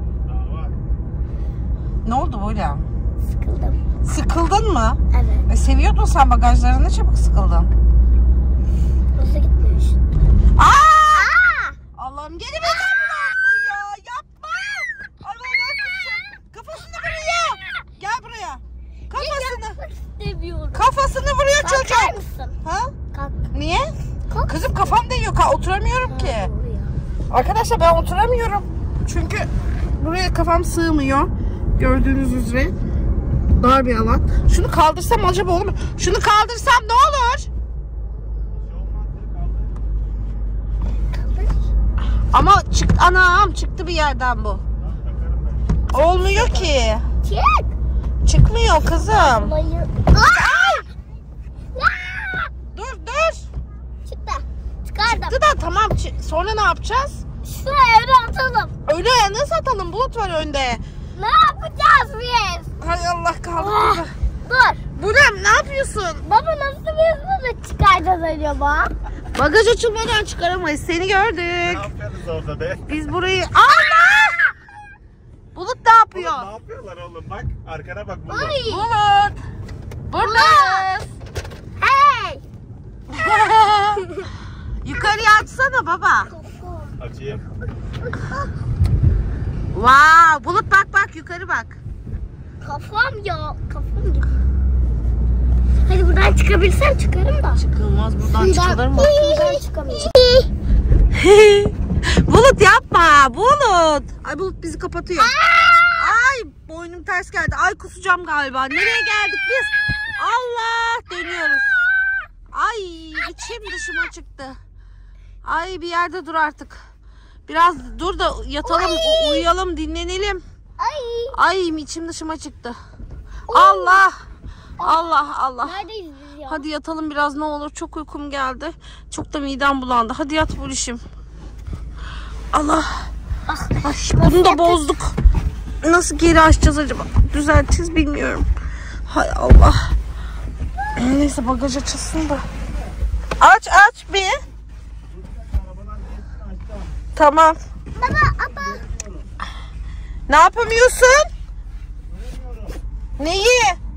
Ne oldu Bulem? Sıkıldım. Sıkıldın mı? Evet. Seviyordun sen bagajlarını, ne çabuk sıkıldın. Nasıl gitmiyor işte? Allah'ım, geri bulandı ya. Yapma. Ay vallahi kızım. Kafasını vuruyor. Gel buraya. Kafasını. İstemiyorum. Kafasını vuruyor Kalkar çocuk. mısın? Ha? Kalk. Niye? Kalk. Kızım kafam değiyor. Oturamıyorum ki. Arkadaşlar ben oturamıyorum. Çünkü buraya kafam sığmıyor. Gördüğünüz üzere. Dar bir alan. Şunu kaldırsam acaba olur mu? Şunu kaldırsam ne olur? Ama anam çıktı bir yerden bu. Olmuyor ki. Çık. Çıkmıyor kızım. Bayı. Dur. Çıktı. Çıkardım. Çıktı da tamam. Sonra ne yapacağız? Şuraya öyle atalım. Öyle nasıl atalım? Bulut var önde. Ne yapacağız biz? Hay Allah, kaldı. Dur. Bulem ne yapıyorsun? Baba nasıl biz bunu çıkaracağız acaba? Bagaj açılmadan çıkaramayız. Seni gördük. Ne yapıyorsunuz orada be? Biz burayı... Allah! Bulut ne yapıyor? Ne yapıyorlar oğlum? Bak arkana bak burada. Ay. Bulut! Buradayız. Hey. Yukarıya açsana baba. Açayım. Wow, Bulut bak yukarı bak. Kafam ya. Kafam gibi. Hadi buradan çıkabilsem çıkarım da. Çıkılmaz, buradan çıkılır mı? Buradan çıkamıyorum. Bulut yapma, Bulut. Ay Bulut bizi kapatıyor. Ay boynum ters geldi. Ay kusacağım galiba. Nereye geldik biz? Allah, dönüyoruz. Ay içim dışıma çıktı. Ay bir yerde dur artık. Biraz dur da yatalım, uyuyalım, dinlenelim. Ay. Ay içim dışıma çıktı. Allah. Allah Allah. Neredeyiz biz ya? Hadi yatalım biraz ne olur. Çok uykum geldi. Çok da midem bulandı. Hadi yat Buluş'um. Allah. Ay, bunu da bozduk. Nasıl geri açacağız acaba? Düzelteceğiz bilmiyorum. Hay Allah. Neyse bagaj açılsın da. Aç bir. Tamam. Baba. Ne yapamıyorsun? Neyi?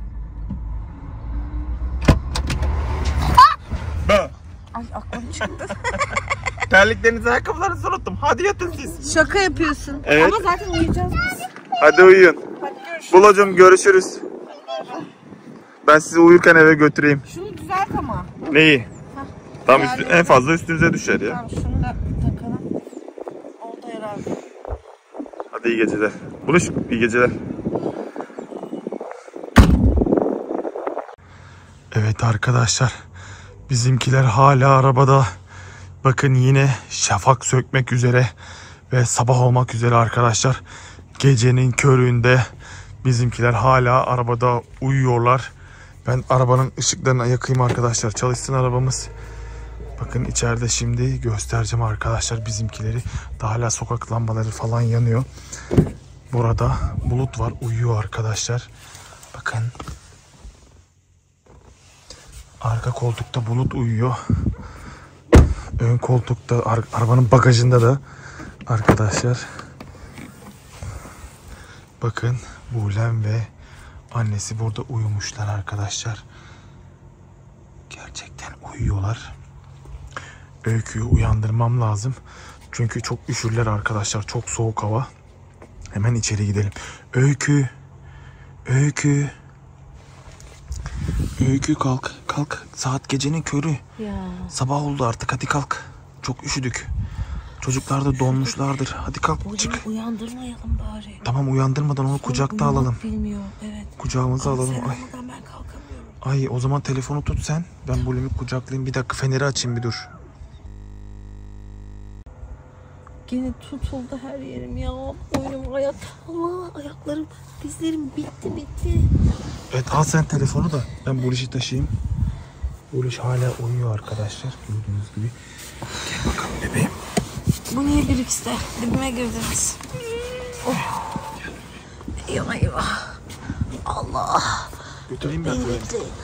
Ay aklım çıktı. Terliklerinizi, ayakkabılarınızı unuttum. Hadi yatın siz. Şaka yapıyorsun. Evet. Ama zaten uyuyacağız biz. Hadi uyuyun. Hadi görüşürüz. Bulacığım görüşürüz. Ben sizi uyurken eve götüreyim. Şunu düzelt ama. Neyi? Tam en fazla üstünüze düşer ya. Tamam şunu da takalım. Oldu herhalde. Hadi iyi geceler. Buluş, iyi geceler. Evet arkadaşlar. Bizimkiler hala arabada. Bakın yine şafak sökmek üzere ve sabah olmak üzere arkadaşlar. Gecenin köründe bizimkiler hala arabada uyuyorlar. Ben arabanın ışıklarını yakayım arkadaşlar. Çalışsın arabamız. Bakın içeride şimdi göstereceğim arkadaşlar bizimkileri. Daha hala sokak lambaları falan yanıyor. Burada Bulut var, uyuyor arkadaşlar. Bakın. Arka koltukta Bulut uyuyor. Ön koltukta, arabanın bagajında da arkadaşlar. Bakın Buğlem ve annesi burada uyumuşlar arkadaşlar. Gerçekten uyuyorlar. Öykü'yü uyandırmam lazım. Çünkü çok üşürler arkadaşlar. Çok soğuk hava. Hemen içeri gidelim. Öykü. Öykü. Öykü kalk. Kalk. Saat gecenin körü. Ya. Sabah oldu artık. Hadi kalk. Çok üşüdük. Çocuklar da donmuşlardır. Hadi kalk çık. Uyandırmayalım bari. Tamam uyandırmadan onu kucakta alalım. Bilmiyor evet. Kucağımıza alalım. Sen Ay. olmadan ben kalkamıyorum. Ay o zaman telefonu tut sen. Ben Bulem'i kucaklayayım. Bir dakika feneri açayım bir dur. Gene tutuldu her yerim ya. Boynum ayak. Allah ayaklarım dizlerim bitti. Evet al sen telefonu da ben Buluş'u taşıyayım. Buluş hala uyuyor arkadaşlar. Gördüğünüz gibi. Gel bakalım bebeğim. Bu niye bir ikisi? Dibime girdiniz. Oh. Eyvah. Allah. Götüreyim ben böyle.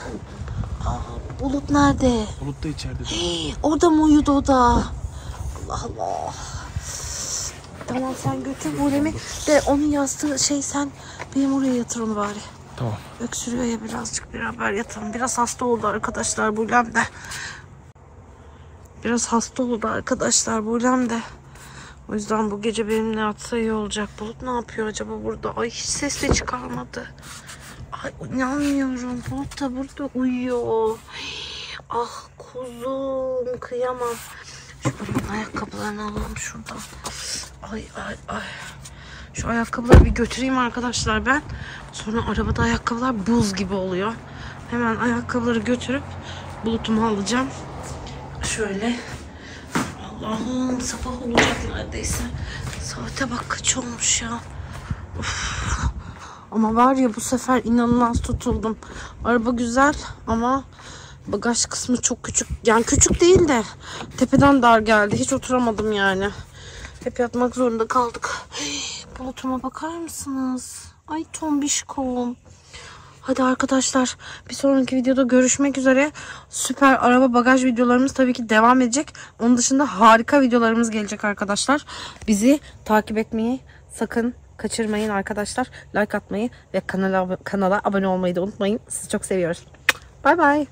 Bulut nerede? Bulut da içeride. Orada mı uyudu o da? Allah Allah. Tamam sen götür Bulem'i de onun yastığı sen benim oraya yatır onu bari. Tamam. Öksürüyor ya birazcık beraber yatalım. Biraz hasta oldu arkadaşlar Bulem de. O yüzden bu gece benimle yatsa iyi olacak. Bulut ne yapıyor acaba burada? Ay hiç ses de çıkarmadı. Ay inanmıyorum. Bulut da burada uyuyor. Ah kuzum kıyamam. Şu Bulut'un ayakkabılarını alalım şuradan. Ay. Şu ayakkabıları bir götüreyim arkadaşlar ben. Sonra arabada ayakkabılar buz gibi oluyor. Hemen ayakkabıları götürüp Bulut'umu alacağım. Şöyle. Allah'ım sabah olacak neredeyse. Saate bak kaç olmuş ya. Uf. Ama var ya bu sefer inanılmaz tutuldum. Araba güzel ama bagaj kısmı çok küçük. Yani küçük değil de tepeden dar geldi. Hiç oturamadım yani. Hep yatmak zorunda kaldık. Bulutuma bakar mısınız? Ay tombişkom. Hadi arkadaşlar bir sonraki videoda görüşmek üzere. Süper araba bagaj videolarımız tabii ki devam edecek. Onun dışında harika videolarımız gelecek arkadaşlar. Bizi takip etmeyi sakın kaçırmayın arkadaşlar. Like atmayı ve kanala abone olmayı da unutmayın. Sizi çok seviyoruz. Bay bay.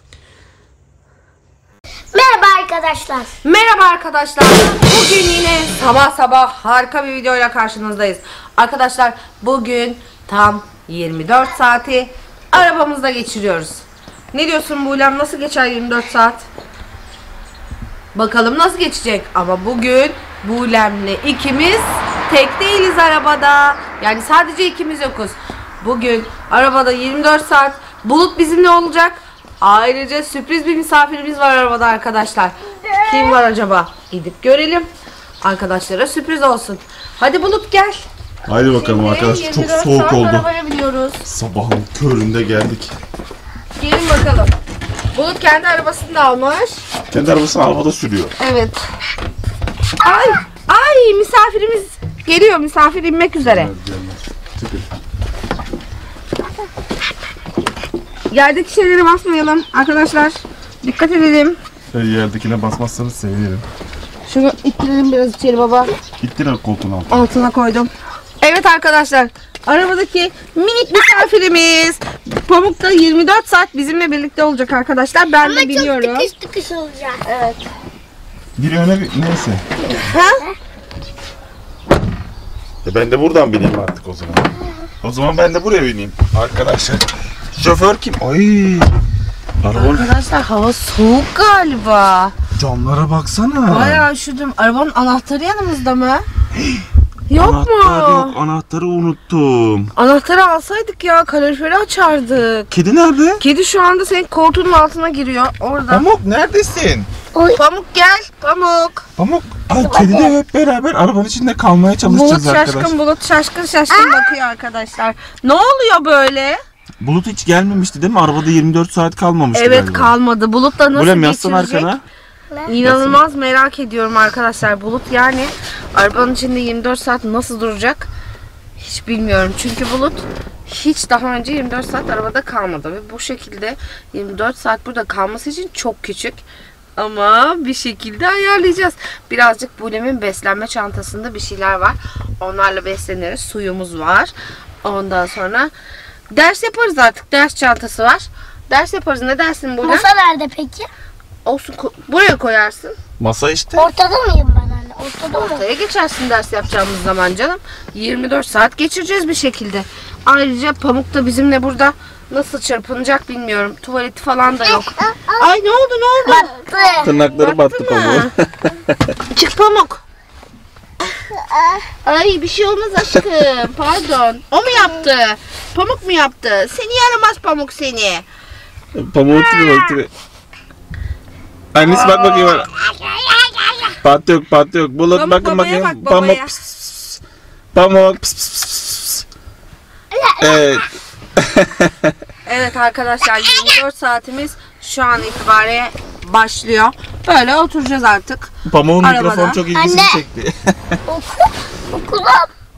Merhaba arkadaşlar. Bugün yine sabah harika bir videoyla karşınızdayız. Arkadaşlar bugün tam 24 saati arabamızda geçiriyoruz. Ne diyorsun Buğlem, nasıl geçer 24 saat? Bakalım nasıl geçecek. Ama bugün Buğlem'le ikimiz tek değiliz arabada. Yani sadece ikimiz yokuz. Bugün arabada 24 saat Bulut bizimle olacak. Ayrıca sürpriz bir misafirimiz var arabada arkadaşlar. Kim var acaba? Gidip görelim. Arkadaşlara sürpriz olsun. Hadi Bulut gel. Haydi bakalım arkadaşlar, çok soğuk oldu. Arabaya biniyoruz. Sabahın köründe geldik. Gelin bakalım. Bulut kendi arabasını da almış. Kendi arabasını arabada sürüyor. Evet. Ay misafirimiz geliyor. Misafir inmek üzere. Yerdeki şeylere basmayalım arkadaşlar. Dikkat edelim. Yerdekine basmazsanız sevinirim. Şunu ittirelim biraz içeri baba. İttir koltuğun altına. Altına koydum. Evet arkadaşlar. Arabadaki minik misafirimiz Pamuk da 24 saat bizimle birlikte olacak arkadaşlar. Ben de biliyorum. Tıkış tıkış olacak. Evet. Bir öne bir neyse. Ha? Ben de buradan bineyim artık o zaman. O zaman ben de buraya bineyim. Arkadaşlar. Şoför kim? Ay. Arabanın Arkadaşlar hava soğuk galiba. camlara baksana. Bayağı üşüdüm. Arabanın anahtarı yanımızda mı? Yok Anahtar mu? yok. Anahtarı unuttum. Anahtarı alsaydık ya, kaloriferi açardık. Kedi nerede? Kedi şu anda senin koltuğunun altına giriyor. Orada. Pamuk neredesin? Pamuk gel. Pamuk. Pamuk. Ay kedi de hep beraber arabanın içinde kalmaya çalışacağız Bulut arkadaşlar. şaşkın, Bulut şaşkın bakıyor arkadaşlar. Ne oluyor böyle? Bulut hiç gelmemişti değil mi? Arabada 24 saat kalmamıştı Evet galiba. kalmadı. Bulut da nasıl Bulem yazsana geçirecek? arkana. İnanılmaz merak ediyorum arkadaşlar. Bulut yani arabanın içinde 24 saat nasıl duracak? Hiç bilmiyorum. Çünkü Bulut hiç daha önce 24 saat arabada kalmadı. Ve bu şekilde 24 saat burada kalması için çok küçük. Ama bir şekilde ayarlayacağız. Birazcık Bulem'in beslenme çantasında bir şeyler var. Onlarla besleniriz. Suyumuz var. Ondan sonra ders yaparız artık. Ders çantası var. Ders yaparız. Ne dersin Bulem? Masa nerede peki? Olsun, buraya koyarsın. Masa işte. Ortada mıyım ben anne? Ortada mı? Ortaya geçersin ders yapacağımız zaman canım. 24 saat geçireceğiz bir şekilde. Ayrıca Pamuk da bizimle burada nasıl çırpınacak bilmiyorum. Tuvaleti falan da yok. Ay ne oldu ne oldu? Tırnakları battı Pamuk. Çık Pamuk. Ay bir şey olmaz aşkım. Pardon. O mu yaptı? Pamuk mu yaptı? Seni yaramaz Pamuk seni. Pamuk gibi bak. Annesi bak bakayım. Pat yok. Bulut Pamuk bakın babaya bakayım. bak, babaya. Pamuk pıs pıs pıs. Pamuk pıs pıs pıs. Evet. Evet arkadaşlar 24 saatimiz şu an itibariyle başlıyor. Böyle oturacağız artık. Pamuk'un Arabada. mikrofon çok ilgisini çekti. Okula.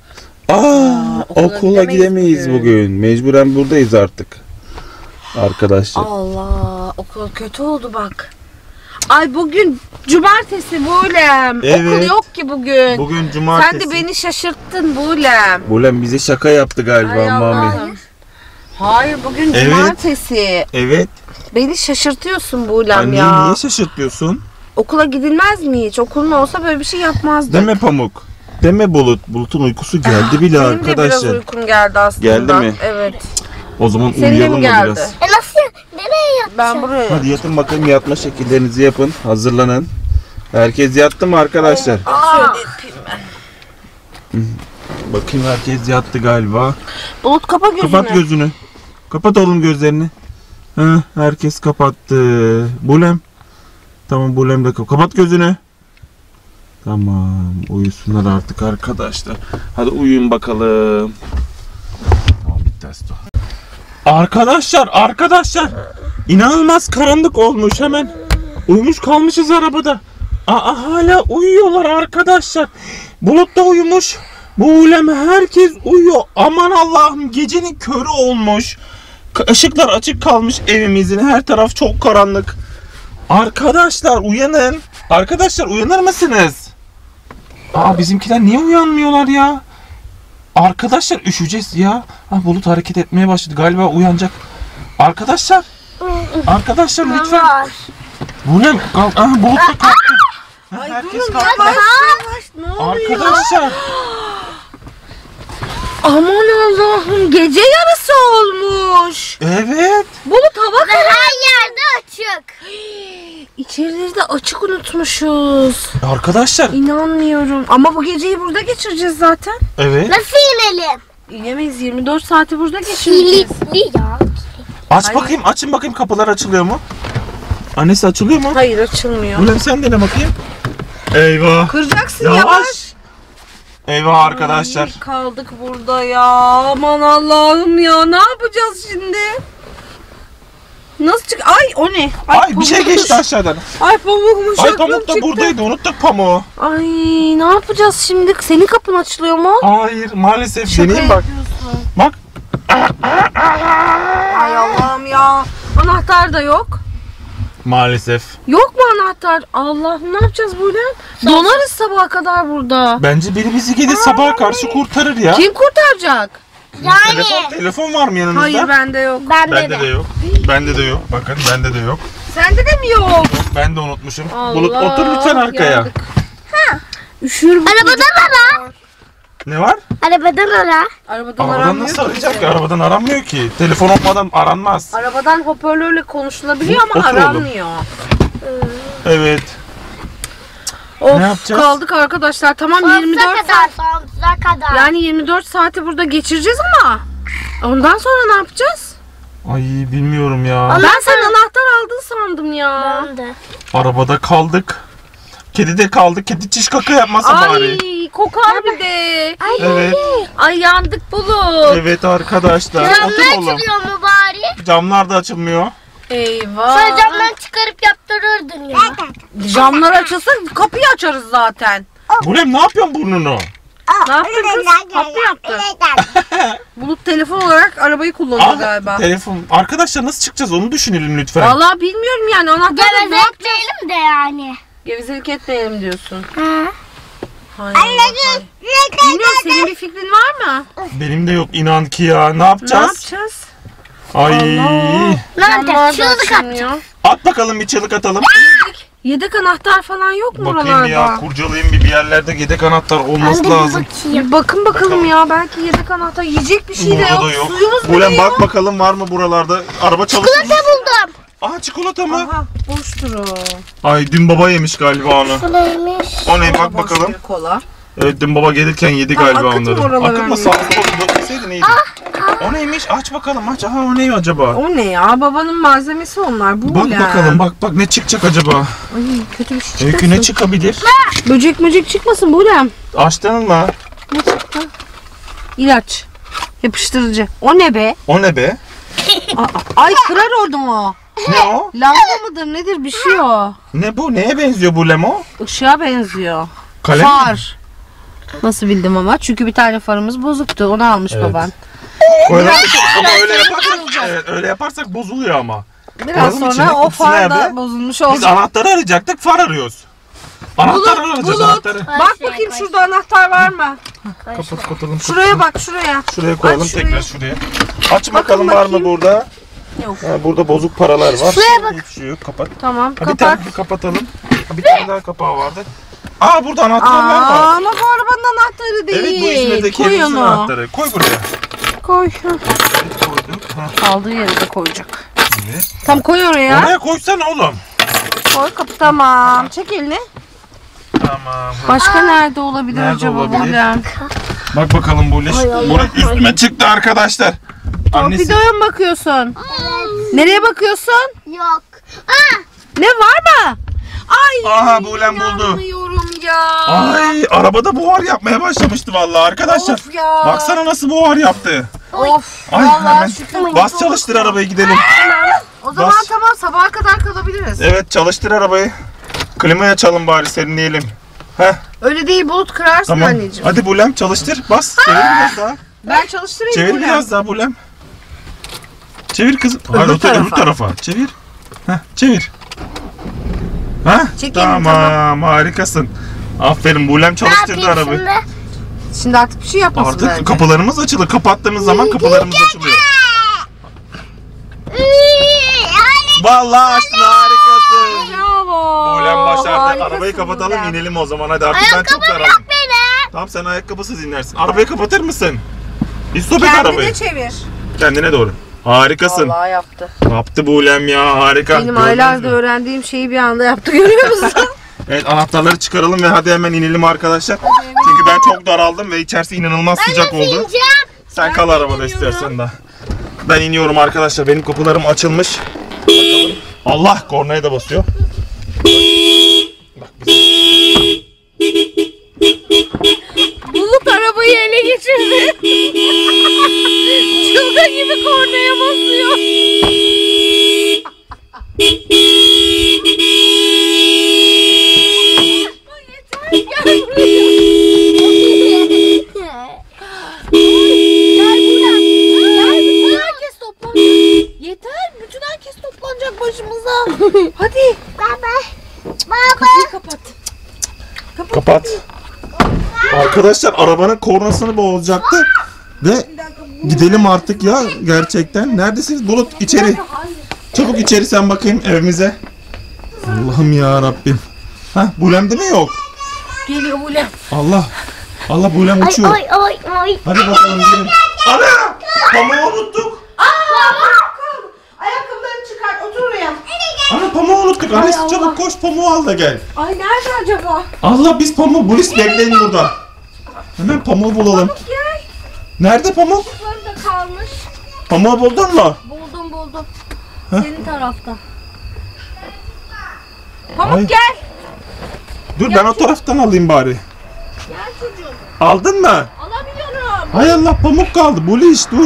Okula gidemeyiz bugün. Mecburen buradayız artık. Arkadaşlar. Allah okul kötü oldu bak. Ay bugün cumartesi Bulem. Evet. Okul yok ki bugün. Bugün cumartesi. Sen de beni şaşırttın Bulem. Bulem bize şaka yaptı galiba Ay Mami. Allah'ım. Hayır bugün Evet. cumartesi. Evet. Beni şaşırtıyorsun Bulem Anneyi ya. niye şaşırtıyorsun? Okula gidilmez mi hiç? Okulun olsa böyle bir şey yapmazdık. Deme Pamuk. Deme Bulut. Bulut'un uykusu geldi bile Benim de biraz arkadaşlar. uykum geldi aslında. Geldi mi? Evet. O zaman Senin de uyuyalım mi mı geldi? biraz? Nasıl? Nereye yatacağım? Ben buraya. Hadi yatın bakalım, yatma şekillerinizi yapın. Hazırlanın. Herkes yattı mı arkadaşlar? Şöyle yapayım ben. Bakayım herkes yattı galiba. Bulut kapa gözünü. Kapat gözünü. Kapat oğlum gözlerini. Herkes kapattı. Bulem. Tamam Bulem de kapat gözünü. Tamam uyusunlar artık arkadaşlar. Hadi uyuyun bakalım. Tamam bitti Asto. Arkadaşlar. İnanılmaz karanlık olmuş hemen. Uyumuş kalmışız arabada. Hala uyuyorlar arkadaşlar. Bulut da uyumuş. Bulem herkes uyuyor. Aman Allah'ım gecenin körü olmuş. Işıklar açık kalmış evimizin. Her taraf çok karanlık. Arkadaşlar uyanın. Arkadaşlar uyanır mısınız? Bizimkiler niye uyanmıyorlar ya? Arkadaşlar üşüyeceğiz ya. Bulut hareket etmeye başladı. Galiba uyanacak. Arkadaşlar lütfen. Bulem kalk. Bulut da kalktı. Herkes kalktı. Ne oluyor? Arkadaşlar. Aman Allah'ım gece yarısı olmuş. Evet. Bulut hava Her yerde açık. İçerileri de açık unutmuşuz. Arkadaşlar. İnanmıyorum. Ama bu geceyi burada geçireceğiz zaten. Evet. Nasıl inelim? İnemeyiz 24 saati burada geçireceğiz. Kilitli ya. Aç bakayım, açın bakayım kapılar açılıyor mu? Annesi açılıyor mu? Hayır açılmıyor. Bulem sen dene bakayım. Eyvah. Kıracaksın Yavaş. yavaş. Eyvah arkadaşlar. Ay, kaldık burada ya. Aman Allah'ım ya. Ne yapacağız şimdi? Nasıl çık? Ay o ne? Ay bir şey geçti aşağıdan. Ay pamukmuş. Ay pamuk da buradaydı. Unuttuk pamuğu. Ay ne yapacağız şimdi? Senin kapın açılıyor mu? Hayır maalesef. Deneyim bak. Bak. Ay Allah'ım ya. Anahtar da yok. Maalesef. Yok mu anahtar? Allah'ım ne yapacağız böyle? Donarız sabaha kadar burada. Bence biri bizi gelir sabaha karşı kurtarır ya. Kim kurtaracak? Yani. Telefon var mı yanınızda? Hayır bende yok. Bende de yok. Bende de yok. Bakın bende de yok. Sende de mi yok? Ben de unutmuşum. Allah, Bulut otur lütfen arkaya. yandık. Üşür bu Arabadan ara. Ne var? Arabadan ara. Arabadan Arabadan aranmıyor nasıl ki. arayacak ki? Arabadan aranmıyor ki. Telefon olmadan aranmaz. Arabadan hoparlörle konuşulabiliyor ama Otur oğlum. aranmıyor. Evet. Of Ne yapacağız? kaldık arkadaşlar. Tamam 24 Sonsuza kadar, saat. sonsuza kadar. Yani 24 saati burada geçireceğiz ama ondan sonra ne yapacağız? Ay bilmiyorum ya. Ben sen anahtar aldın sandım ya. Ben de. Arabada kaldık. Kedi de kaldı. Kedi çiş kaka yapmasa bari. Ay kokar bir de. Evet. Ay yandık Bulut. Evet arkadaşlar. Camlar Otur oğlum. açılıyor mu bari? Camlar da açılmıyor. Eyvah. Sonra camdan çıkarıp yaptırırdın ya. Camlar açılsa kapıyı açarız zaten. Bulem ne yapıyorsun burnunu? Ne yaptın kız? Kapı yaptı. Bulut telefon olarak arabayı kullanıyor galiba. Telefon. Arkadaşlar nasıl çıkacağız onu düşünelim lütfen. Vallahi bilmiyorum yani anahtarı ne Geveze yap? etmeyelim de yani. Gevezelik etmeyelim diyorsun. Ha. Hay Allah. Bilmiyorum senin bir fikrin var mı? Benim de yok inan ki ya. Ne Ne yapacağız? yapacağız? Ay. Ne Camlar da yapacağız? Çığlık açılmıyor. At bakalım bir çığlık atalım. Yedek anahtar falan yok mu Bakayım buralarda? ya kurcalayayım bir yerlerde yedek anahtar olması Ben de bir lazım. bakayım. Bir bakın bakalım ya belki yedek anahtar yiyecek bir şey de Burada yok. da yok. Suyumuz bile Bulem yok. bak bakalım var mı buralarda? Araba çalışıyor mu? Çikolata buldum. Aha çikolata mı? Aha boştur o. Ay dün baba yemiş galiba onu. Bu neymiş? O ne bak Boş bakalım. bir kola. Evet dün baba gelirken yedi galiba akıtma onları. oraları Akıtma anne. sağa sola dökmeseydin iyiydi. O neymiş? Aç bakalım aç. Aha o ne acaba? O ne ya? Babanın malzemesi onlar. Bu Bak ne? bakalım bak ne çıkacak acaba? Ay kötü bir şey çıkmasın. Öykü ne çıkabilir? Böcek möcek çıkmasın Buğrem. Açtın mı? Ne çıktı? İlaç. Yapıştırıcı. O ne be? O ne be? Ay kırar onu. Ne o? Lamba mıdır nedir bir şey o. Ne bu? Neye benziyor bu lemo? Işığa benziyor. Kalem mi? Far. Nasıl bildim ama? Çünkü bir tane farımız bozuktu. Onu almış Evet. baban. Koyalım. Ama öyle yaparsak, evet, öyle yaparsak bozuluyor ama. Biraz Koyalım içine, sonra o kutusuna far da evde. bozulmuş Biz olacak. anahtarı arayacaktık, far arıyoruz. Anahtar arayacağız, Bulut. anahtarı. Bak bakayım şurada anahtar var mı? Kapatalım. Şuraya bak şuraya. Şuraya koyalım Aç şurayı. tekrar şuraya. Aç bakalım var mı bakayım. burada? Yok. Ha, burada bozuk paralar var. Şuraya bak. Hiçbir şey yok. Kapat. Tamam Ha, bir kapat. tane bir kapatalım. Ha, bir tane daha kapağı vardı. Aa burada anahtarlar Aa, var. ama bu arabanın anahtarı değil. Evet bu İzmir'deki Koy evimizin onu. anahtarı. Koy buraya. Koy. Evet, koyduk. Ha, Aldığı yere de koyacak. evet. Tam koy oraya. Oraya koysana oğlum. Koy kapı tamam. Çek elini. Tamam. Başka nerede olabilir Nerede acaba olabilir? Bulem? Bak bakalım bu leş. Bu üstüme çıktı arkadaşlar. Annesi. Torpidoya mı bakıyorsun? Nereye bakıyorsun? Yok. Aa, Ne var mı? Ay. Aha Bulem buldu. Anlıyorum ya. Ay arabada buhar yapmaya başlamıştı vallahi arkadaşlar. Of ya. Baksana nasıl buhar yaptı. Of. Ay Vallahi hemen şükür. bas çalıştır arabayı gidelim. O zaman Bas. tamam sabaha kadar kalabiliriz. Evet çalıştır arabayı. Klimayı açalım bari serinleyelim. Heh Öyle değil Bulut kırarsın tamam. anneciğim. Hadi Bulem çalıştır. Bas. Çevir biraz daha. Ben çalıştırayım Çevir Bulem. biraz daha Bulem. Çevir kızım. Hayır, öbür tarafa. tarafa. Çevir. Heh, çevir. Heh, Çek elini, tamam harikasın. Aferin Bulem ne çalıştırdı yapayım arabayı. şimdi? Şimdi artık bir şey yapmasın Artık bence. kapılarımız açılır. Kapattığımız zaman kapılarımız açılıyor. Vallahi açtın harikasın. Bravo. Bulem başardı. Harikasın Arabayı kapatalım Bulem. inelim o zaman hadi artık ben çok daraldım. Tamam sen ayakkabısız inersin. Arabayı kapatır mısın? Bir stop et arabayı. Kendine çevir. Kendine doğru. Harikasın. Vallahi yaptı. Yaptı Bulem ya harika. Benim Gördünüz aylarda mü? öğrendiğim şeyi bir anda yaptı görüyor musun? Evet anahtarları çıkaralım ve hadi hemen inelim arkadaşlar. Çünkü ben çok daraldım ve içerisi inanılmaz sıcak oldu. İneceğim. Sen kal arabada istersen de. Ben iniyorum arkadaşlar. Benim kapılarım açılmış. Bakalım. Allah kornaya da basıyor. Bak bize. Bulut arabayı ele geçirdi. Çılgın gibi kornaya basıyor. Kapat. Arkadaşlar arabanın kornasını boğulacaktı. Ve gidelim artık ya gerçekten. Neredesiniz? Bulut içeri. Çabuk içeri sen bakayım evimize. Allah'ım ya Rabbim. Hah Bulem de mi yok? Geliyor Bulem. Allah. Allah Bulem uçuyor. Ay. Hadi bakalım gelin. Ana! Pamuğu unuttuk. Ayakkabılarını çıkart, otur oraya. Ana pamuğu unuttuk. Annesi çabuk koş pamuğu al da gel. Ay nerede acaba? Allah biz pamuğu Bulis bekleyin burada. Hemen pamuğu bulalım. Gel. Nerede pamuk? Burada kalmış. Pamuğu buldun mu? Buldum. Heh. Senin tarafta. Pamuk Ay. gel. Dur ben o taraftan alayım bari. Gel çocuğum. Aldın mı? Alamıyorum. Hay Allah pamuk kaldı. Bulis dur.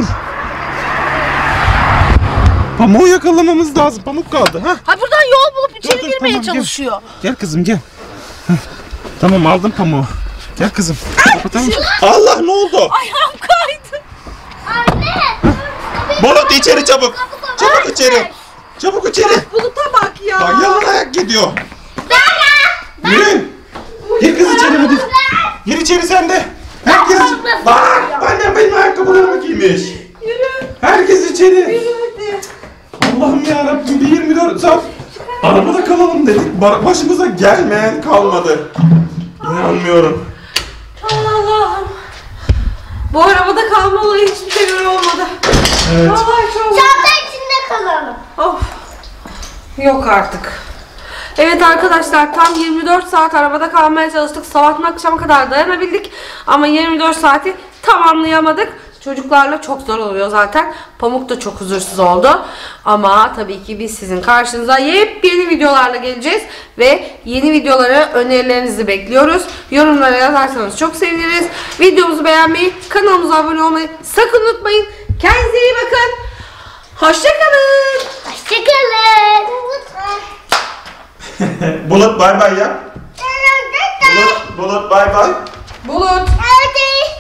Pamuğu yakalamamız lazım. Pamuk kaldı. Hah. Ha buradan yol bulup içeri Dur, girmeye tamam, gel. çalışıyor. Gel kızım gel. Heh. Tamam aldım pamuğu. Gel kızım. Kapatalım. Allah ne oldu? Ayağım kaydı. Anne. Bulut içeri çabuk. Çabuk içeri. Çabuk içeri. Buluta bak ya. Bak yalan ayak gidiyor. Yürü. Gir kız içeri hadi. Gir içeri sen de. Herkes bak annem benim ayakkabılarımı giymiş. Yürü. Herkes içeri. Yürü hadi. Allah'ım yarabbim bir 24 saat arabada kalalım dedik. Başımıza gelmeyen kalmadı. İnanmıyorum. Allah'ım. Bu arabada kalma olayı hiçbir şey göre olmadı. Evet. Vallahi çok. Çanta içinde kalalım. Of. Yok artık. Evet arkadaşlar tam 24 saat arabada kalmaya çalıştık. Sabahtan akşama kadar dayanabildik. Ama 24 saati tamamlayamadık. Çocuklarla çok zor oluyor zaten. Pamuk da çok huzursuz oldu. Ama tabii ki biz sizin karşınıza yepyeni videolarla geleceğiz. Ve yeni videolara önerilerinizi bekliyoruz. Yorumlara yazarsanız çok seviniriz. Videomuzu beğenmeyi, kanalımıza abone olmayı sakın unutmayın. Kendinize iyi bakın. Hoşçakalın. Hoşçakalın. Bulut bay bay ya. Bulut bay bay. Bulut. Hadi.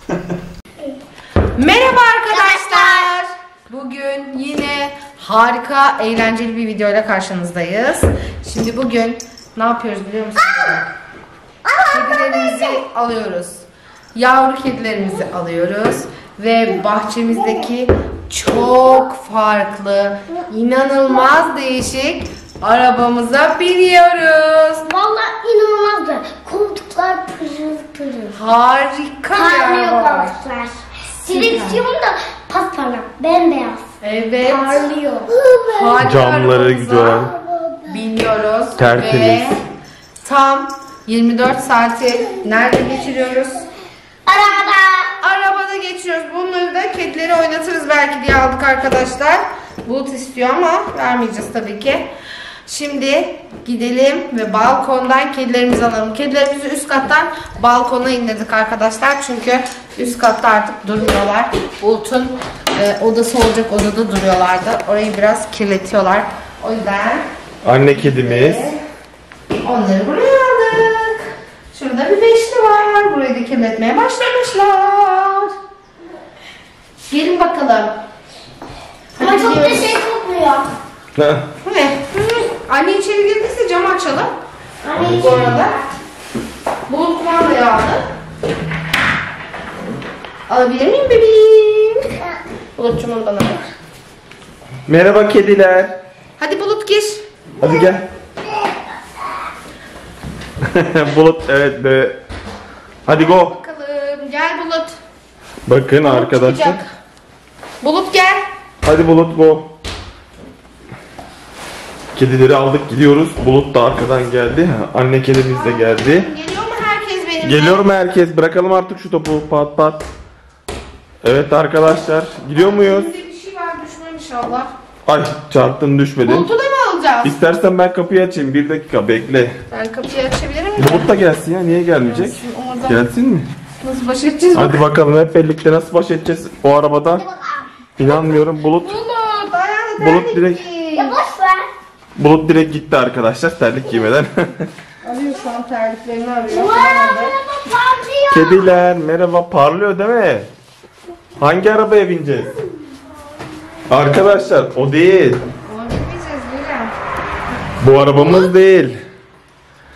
Merhaba arkadaşlar. Bugün yine harika, eğlenceli bir videoyla karşınızdayız. Şimdi bugün ne yapıyoruz biliyor musunuz? Kedilerimizi alıyoruz. Yavru kedilerimizi alıyoruz. Ve bahçemizdeki çok farklı, inanılmaz değişik arabamıza biniyoruz. Vallahi inanılmazdı. Koltuklar pırıl pırıl. Harika bir Parlıyor araba. koltuklar. Direksiyon da pasparlak, bembeyaz. Evet. Parlıyor. Harika Camları arabamıza güzel. biniyoruz. Tertemiz. Ve tam 24 saati nerede geçiriyoruz? Arabada geçiyoruz. Bunları da kedileri oynatırız belki diye aldık arkadaşlar. Bulut istiyor ama vermeyeceğiz tabii ki. Şimdi gidelim ve balkondan kedilerimizi alalım. Kedilerimizi üst kattan balkona indirdik arkadaşlar. Çünkü üst katta artık durmuyorlar. Bulut'un odası olacak odada duruyorlardı. Orayı biraz kirletiyorlar. O yüzden Anne kedimiz. onları buraya aldık. Şurada bir beşli var. Burayı da kirletmeye başlamışlar. Gelin bakalım. Ama çok da şey kokmuyor. Ne? Anne içeri girdiyse camı açalım. Anne Bu arada Bulut kumandayı aldı. Alabilir miyim bebeğim? Bulut'cum onu bana ver. Merhaba kediler. Hadi Bulut gir. Hadi gel. Bulut evet be. Hadi go. Bakalım gel Bulut. Bakın Bulut arkadaşlar. çıkacak. Bulut gel. Hadi Bulut go. Kedileri aldık gidiyoruz. Bulut da arkadan geldi. Anne kedimiz de geldi. Geliyor mu herkes benimle? Geliyor mu herkes? Bırakalım artık şu topu. Pat pat. Evet arkadaşlar. Gidiyor muyuz? Bizde bir şey var düşmem inşallah. Ay çarptın düşmedin. Bulut'u da mı alacağız? İstersen ben kapıyı açayım. Bir dakika bekle. Ben kapıyı açabilir miyim? Bulut da gelsin ya. Niye gelmeyecek? Orada Gelsin mi? nasıl baş edeceğiz? Hadi bakalım hep birlikte nasıl baş edeceğiz o arabada? İnanmıyorum. Bulut Bulut ayağını Bulut terlik direkt- giy. Ya boş ver. Bulut direkt gitti arkadaşlar terlik giymeden. Arıyor şu an terliklerini arıyor. Wow, araba parlıyor. Kediler merhaba parlıyor değil mi? Hangi arabaya bineceğiz? Arkadaşlar o değil. Ona binmeyeceğiz Bilal. Bu arabamız değil.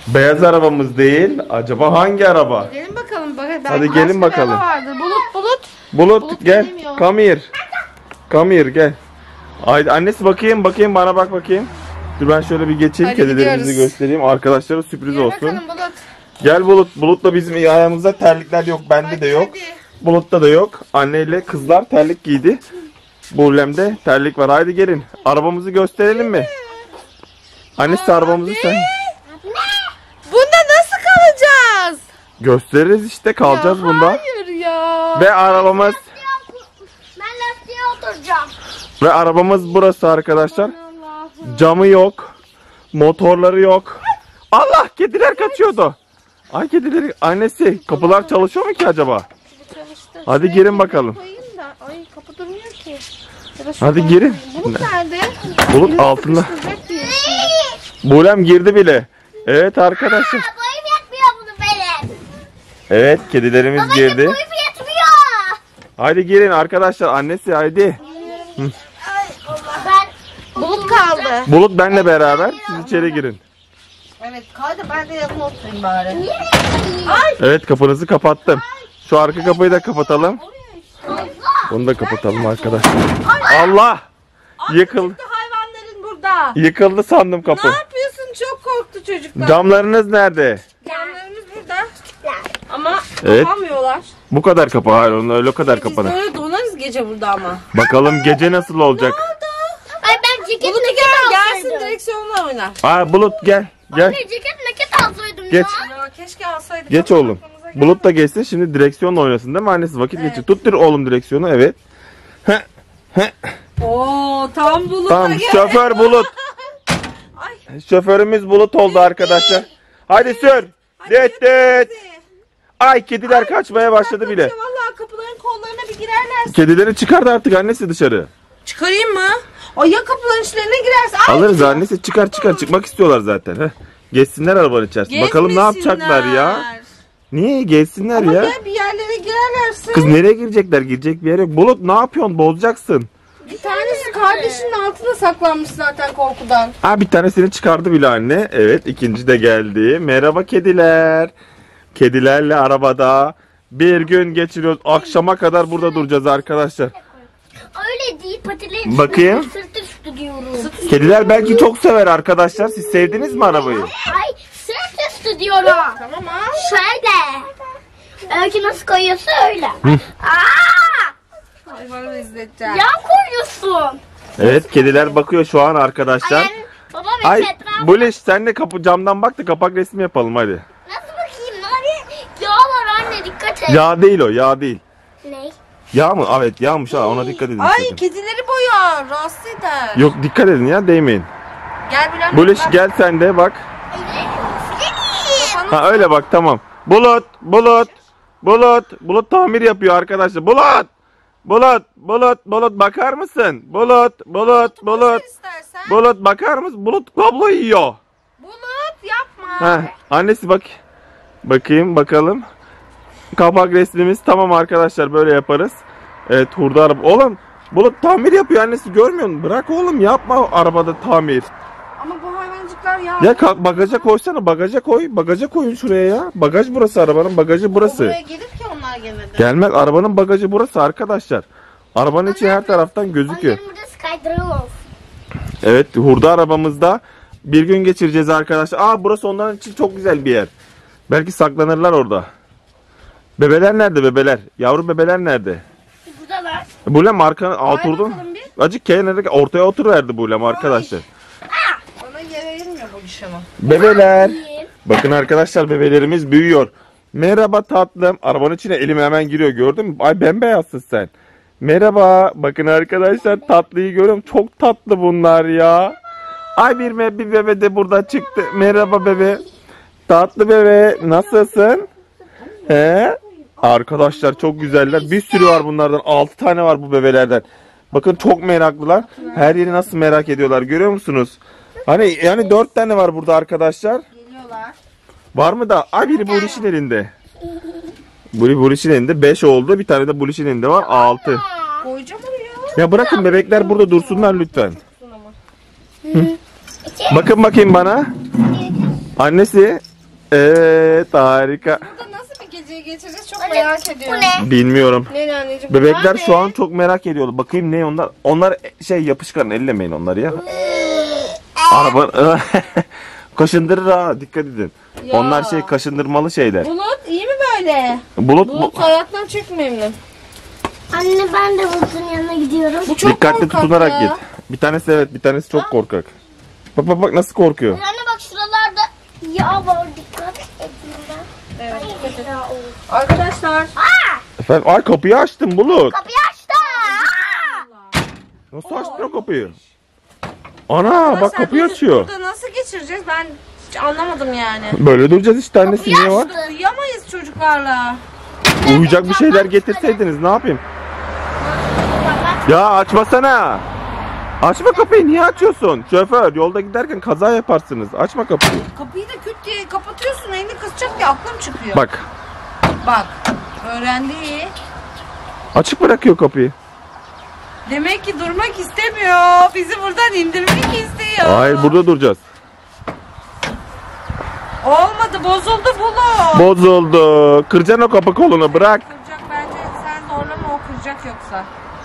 Beyaz arabamız değil. Acaba hangi araba? Gelin bakalım. Hadi gelin bakalım. Bulut gel. gelemiyor. Come here. Come here gel. Haydi annesi bakayım bana bak bakayım. Dur ben şöyle bir geçeyim, Hadi kedilerimizi gidiyoruz. göstereyim. Arkadaşlara sürpriz Gel olsun. bakalım Bulut. Gel Bulut. Bulut'la bizim ayağımızda terlikler yok. Bende de yok. Hadi. Bulut'ta da yok. Anneyle kızlar terlik giydi. Bulem'de terlik var. Haydi gelin. Arabamızı gösterelim mi? Annesi arabamızı sen. Bunda nasıl kalacağız? Gösteririz işte, kalacağız bunda. Hayır ya. Ve arabamız Ben lastiğe oturacağım. ve arabamız burası arkadaşlar. Camı yok. Motorları yok. Allah, kediler kaçıyordu. Ay kedileri, annesi kapılar çalışıyor mu ki acaba? Çalıştı. Hadi girin bakalım. Koyayım da. Ay kapı durmuyor ki. Ya da Hadi şuradan girin. koyayım. Bulut nerede? Bulut altında. Sıkıştıracak diye. Bulem girdi bile. Evet arkadaşlar. Boyum yetmiyor bunu benim. Evet, kedilerimiz girdi. Boyum yetmiyor. Haydi girin arkadaşlar, annesi haydi. Ben Bulut kaldı. Bulut benle beraber siz içeri girin. Evet kaldı, ben de yanına oturayım bari. Evet, kapınızı kapattım. Şu arka kapıyı da kapatalım. Bunu da kapatalım arkadaşlar. Allah! Yıkıldı. Hayvanların burada. Yıkıldı sandım kapı. Ne yapıyorsun? Çok korktu çocuklar. Camlarınız nerede? Camlarımız burada. Ama Evet. kapamıyorlar. Bu kadar kapı. Hayır, onun öyle o kadar kapanır. Biz böyle donarız gece burada ama. Bakalım gece nasıl olacak? Ay ben ceket Bulut meket gelsin alsaydım. direksiyonla oynar. Aa, Bulut gel. Gel. Anne ceket meket alsaydım Geç. ya. Ya keşke alsaydık. Geç ama oğlum. aklımıza gelmedi. Bulut da geçsin. Şimdi direksiyonla oynasın değil mi? Annesi vakit geçiyor. Tuttur oğlum direksiyonu. Evet. Oo tam Bulut'a Tamam, gel. şoför Bulut. Ay. Şoförümüz Bulut oldu arkadaşlar. Hadi sür. Dit dit. Ay, kediler kaçmaya başladı bile. Vallahi kapıların kollarına bir girerler. Kedileri çıkardı artık annesi dışarı. Çıkarayım mı? Ay ya kapıların içlerine girerse. Ay, Alırız annesi, çıkar çıkmak istiyorlar zaten. Heh. Geçsinler arabanın içerisinde. Bakalım ne yapacaklar ya. gezmesinler. Niye geçsinler Ama ya? gel bir yerlere girerlerse. Kız nereye girecekler? Girecek bir yer yok. Bulut ne yapıyorsun? Bozacaksın. Bir tanesi kardeşinin altına saklanmış zaten korkudan. Ha, bir tanesini çıkardı bile anne. Evet, ikinci de geldi. Merhaba kediler. Kedilerle arabada bir gün geçiriyoruz. Akşama kadar burada duracağız arkadaşlar. Öyle değil, patilerin Bakayım. sırt üstü diyorum. Kediler belki çok sever arkadaşlar. Siz sevdiniz mi arabayı? Ay sırt üstü diyorum. Tamam ha. Şöyle. Belki nasıl koyuyorsa öyle. Hayvanı izleteceğim. Yan koyuyorsun. Evet, kediler bakıyor şu an arkadaşlar. Yani, baba benim Ay, etrafım. Buliş sen de kapı camdan bak da kapak resmi yapalım hadi. Nasıl bakayım? Yağ var anne, dikkat et. Yağ değil o, yağ değil. Ne? Yağ mı? Evet, yağmış ha, ona dikkat edin. Ay sakın. kedileri boyar. Rahatsız eder. Yok, dikkat edin ya, değmeyin. Gel Bülent. Buliş gel sen de bak. Ha, öyle bak, tamam. Bulut tamir yapıyor arkadaşlar. Bulut bakar mısın? Bulut İstersen. bakar mısın? Bulut kablo yiyor. Bulut yapma. Ha, annesi bak. Bakayım bakalım. Kapak resmimiz tamam arkadaşlar, böyle yaparız. Evet, hurda araba. Oğlum Bulut tamir yapıyor, annesi görmüyor musun? Bırak oğlum, yapma arabada tamir. Ama bu hayvancıklar ya. Ya kalk, bagaja koysana, bagaja koyun şuraya ya. Bagaj burası, arabanın bagajı burası. Buraya gelir ki onlar gene de. Gelmez, arabanın bagajı burası arkadaşlar. Arabanın içi her taraftan gözüküyor. Benim burada skydrive olsun. Evet, hurda arabamızda bir gün geçireceğiz arkadaşlar. Aa, burası onların için çok güzel bir yer. Belki saklanırlar orada. Bebeler nerede bebeler? Yavru bebeler nerede? Buradalar. Bulem arkana oturdun. bakalım bir. Acık kenara ortaya oturuverdi Bulem arkadaşlar. Bana yer ayırmıyor bu iş ama. Bebeler. Bakın arkadaşlar, bebelerimiz büyüyor. Merhaba tatlım. Arabanın içine elim hemen giriyor, gördün mü? Ay, bembeyazsın sen. Merhaba. Bakın arkadaşlar, tatlıyı görüyorum. Çok tatlı bunlar ya. Ay, bir bebe de burada çıktı. Merhaba bebe. Tatlı bebe. Nasılsın? He? Arkadaşlar çok güzeller. Bir sürü var bunlardan. 6 tane var bu bebelerden. Bakın çok meraklılar. Her yeri nasıl merak ediyorlar, görüyor musunuz? Hani yani 4 tane var burada arkadaşlar. Geliyorlar. Var mı da? Ay, biri Buliş'in elinde. Buliş'in elinde 5 oldu. Bir tane de Buliş'in elinde var, 6. Koyacağım oraya. Ya bırakın bebekler burada dursunlar lütfen. Hı. Bakın bakayım bana. Annesi Evet, harika. Burada nasıl bir geceyi geçireceğiz çok merak ediyorum. Bilmiyorum. Ne anneciğim? Bebekler şu an çok merak ediyor. Bakayım ne onlar? Onlar şey yapışkan, ellemeyin onları ya. Araba kaşındırır ha, dikkat edin. Ya. Onlar şey kaşındırmalı şeyler. Bulut iyi mi böyle? Bulut Bulut hayattan çok memnun. Anne ben de Bulut'un yanına gidiyorum. Bu çok dikkatli korkak tutunarak ya. git. Bir tanesi evet, bir tanesi çok korkak. Bak nasıl korkuyor. Anne bak şuralarda yağ var, dikkat edin ben. Evet, Ay, dikkat edin. yağ oldu. Arkadaşlar. Efendim, ay kapıyı açtım Bulut. Kapıyı açtı. Nasıl açtın o kapıyı? Ana bak kapıyı biz açıyor. Burada nasıl geçireceğiz ben hiç anlamadım yani. Böyle duracağız işte, annesi niye var? Uyuyamayız çocuklarla. Uyuyacak bir şeyler getirseydiniz ne yapayım? Ya açmasana. Açma kapıyı, niye açıyorsun? Şoför, yolda giderken kaza yaparsınız. Açma kapıyı. Kapıyı da küt diye kapatıyorsun, elini kısacak diye aklım çıkıyor. Bak, Bak öğrendi. açık bırakıyor kapıyı. Demek ki durmak istemiyor. Bizi buradan indirmek istiyor. Hayır, burada duracağız. Olmadı, bozuldu Bulut. Bozuldu. Kıracaksın o kapı kolunu, bırak. Kıracak bence, sen zorlama, o kıracak yoksa.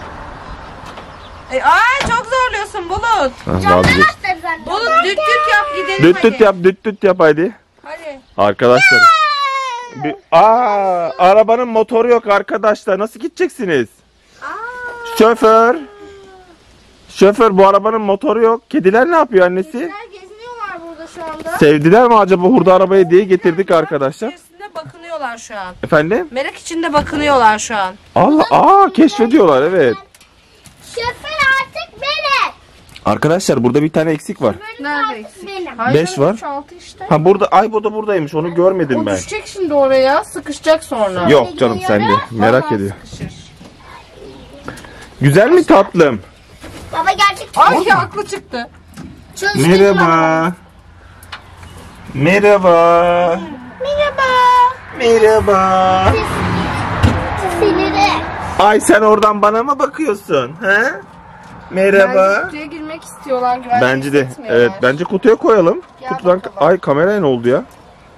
Ay çok zorluyorsun Bulut. Vazgeç. Bulut düt düt yap gidelim Düt hadi. düt yap, düt düt yap hadi. Hadi. Arkadaşlar. Arabanın motoru yok arkadaşlar. Nasıl gideceksiniz? Şoför. Şoför, bu arabanın motoru yok. Kediler ne yapıyor annesi? Kediler geziniyorlar burada şu anda. Sevdiler mi acaba hurda arabayı diye getirdik arkadaşlar. İçerisinde bakınıyorlar şu an. Efendim? Merak içinde bakınıyorlar şu an. Allah, keşfediyorlar evet. Şoför artık benim. Arkadaşlar burada bir tane eksik var. Nerede eksik? Benim. 5 var. 6 işte. Ha burada, ay bu da buradaymış, onu görmedim O ben. düşecek şimdi oraya, sıkışacak sonra. Yok canım, sende. Merak Vallahi ediyor. sıkışır. Güzel mi tatlım? Baba gerçek. Ay aklı çıktı. Merhaba. Merhaba. Merhaba. Siniri. Ay sen oradan bana mı bakıyorsun? He? Merhaba. Kutuya girmek istiyorlar. güvenlik Bence de. hissetmiyorlar. Evet, bence kutuya koyalım. Gel Kutudan bakalım. ay kameraya ne oldu ya?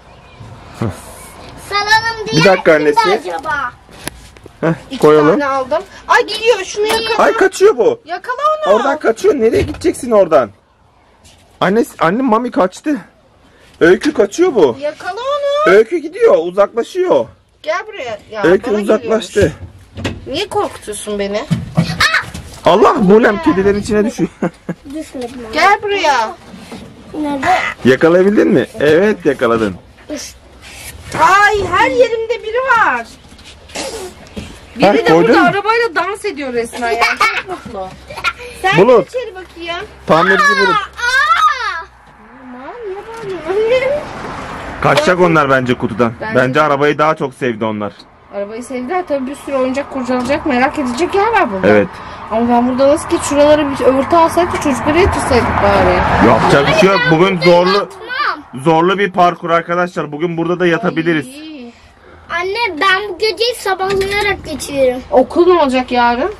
Salalım diye. Bir dakika kimdi annesi. acaba? Heh, İki koyalım. tane aldım. Ay geliyor, şunu yakala. Ay kaçıyor bu. Yakala onu. Oradan kaçıyor. Nereye gideceksin oradan? Annem Mami kaçtı. Öykü kaçıyor bu. Yakala onu. Öykü gidiyor, uzaklaşıyor. Gel buraya. Ya, Öykü bana uzaklaştı. geliyormuş. Niye korkutuyorsun beni? Allah, Bulem kedilerin içine düşüyor. Düşmedim ama. Gel buraya. Nerede? Yakalayabildin mi? Evet, yakaladın. Ay her yerimde biri var. Biri Ha, de koydun burada mu? arabayla dans ediyor resmen ya. Çok mutlu. Sen Bulut. gir içeri bakayım. Tamirci Bulut. Aa! Aman niye bağırıyorsun? Kaçacak onlar bence kutudan. Bence Bence de. arabayı daha çok sevdi onlar. Arabayı sevdiler tabii, bir sürü oyuncak kurcalayacak, merak edecek yer var burada. Evet. Ama ben burada nasıl ki şuraları bir örtü alsaydık, çocukları yatırsaydık bari. Yapacak bir şey yok. Bugün Tamam. zorlu bir parkur arkadaşlar. Bugün burada da yatabiliriz. Ay. Anne ben bu geceyi sabahlayarak geçiririm. Okul ne olacak yarın?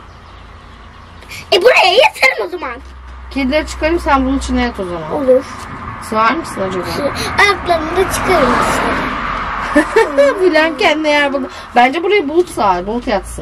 Buraya yatarım o zaman. Kedileri çıkarayım, sen bunun içine yat o zaman. Olur. Sığar mısın acaba? Ayaklarını da çıkarım işte. Bilen kendine yer buldu. Bence burayı Bulut sığar. Bulut yatsın.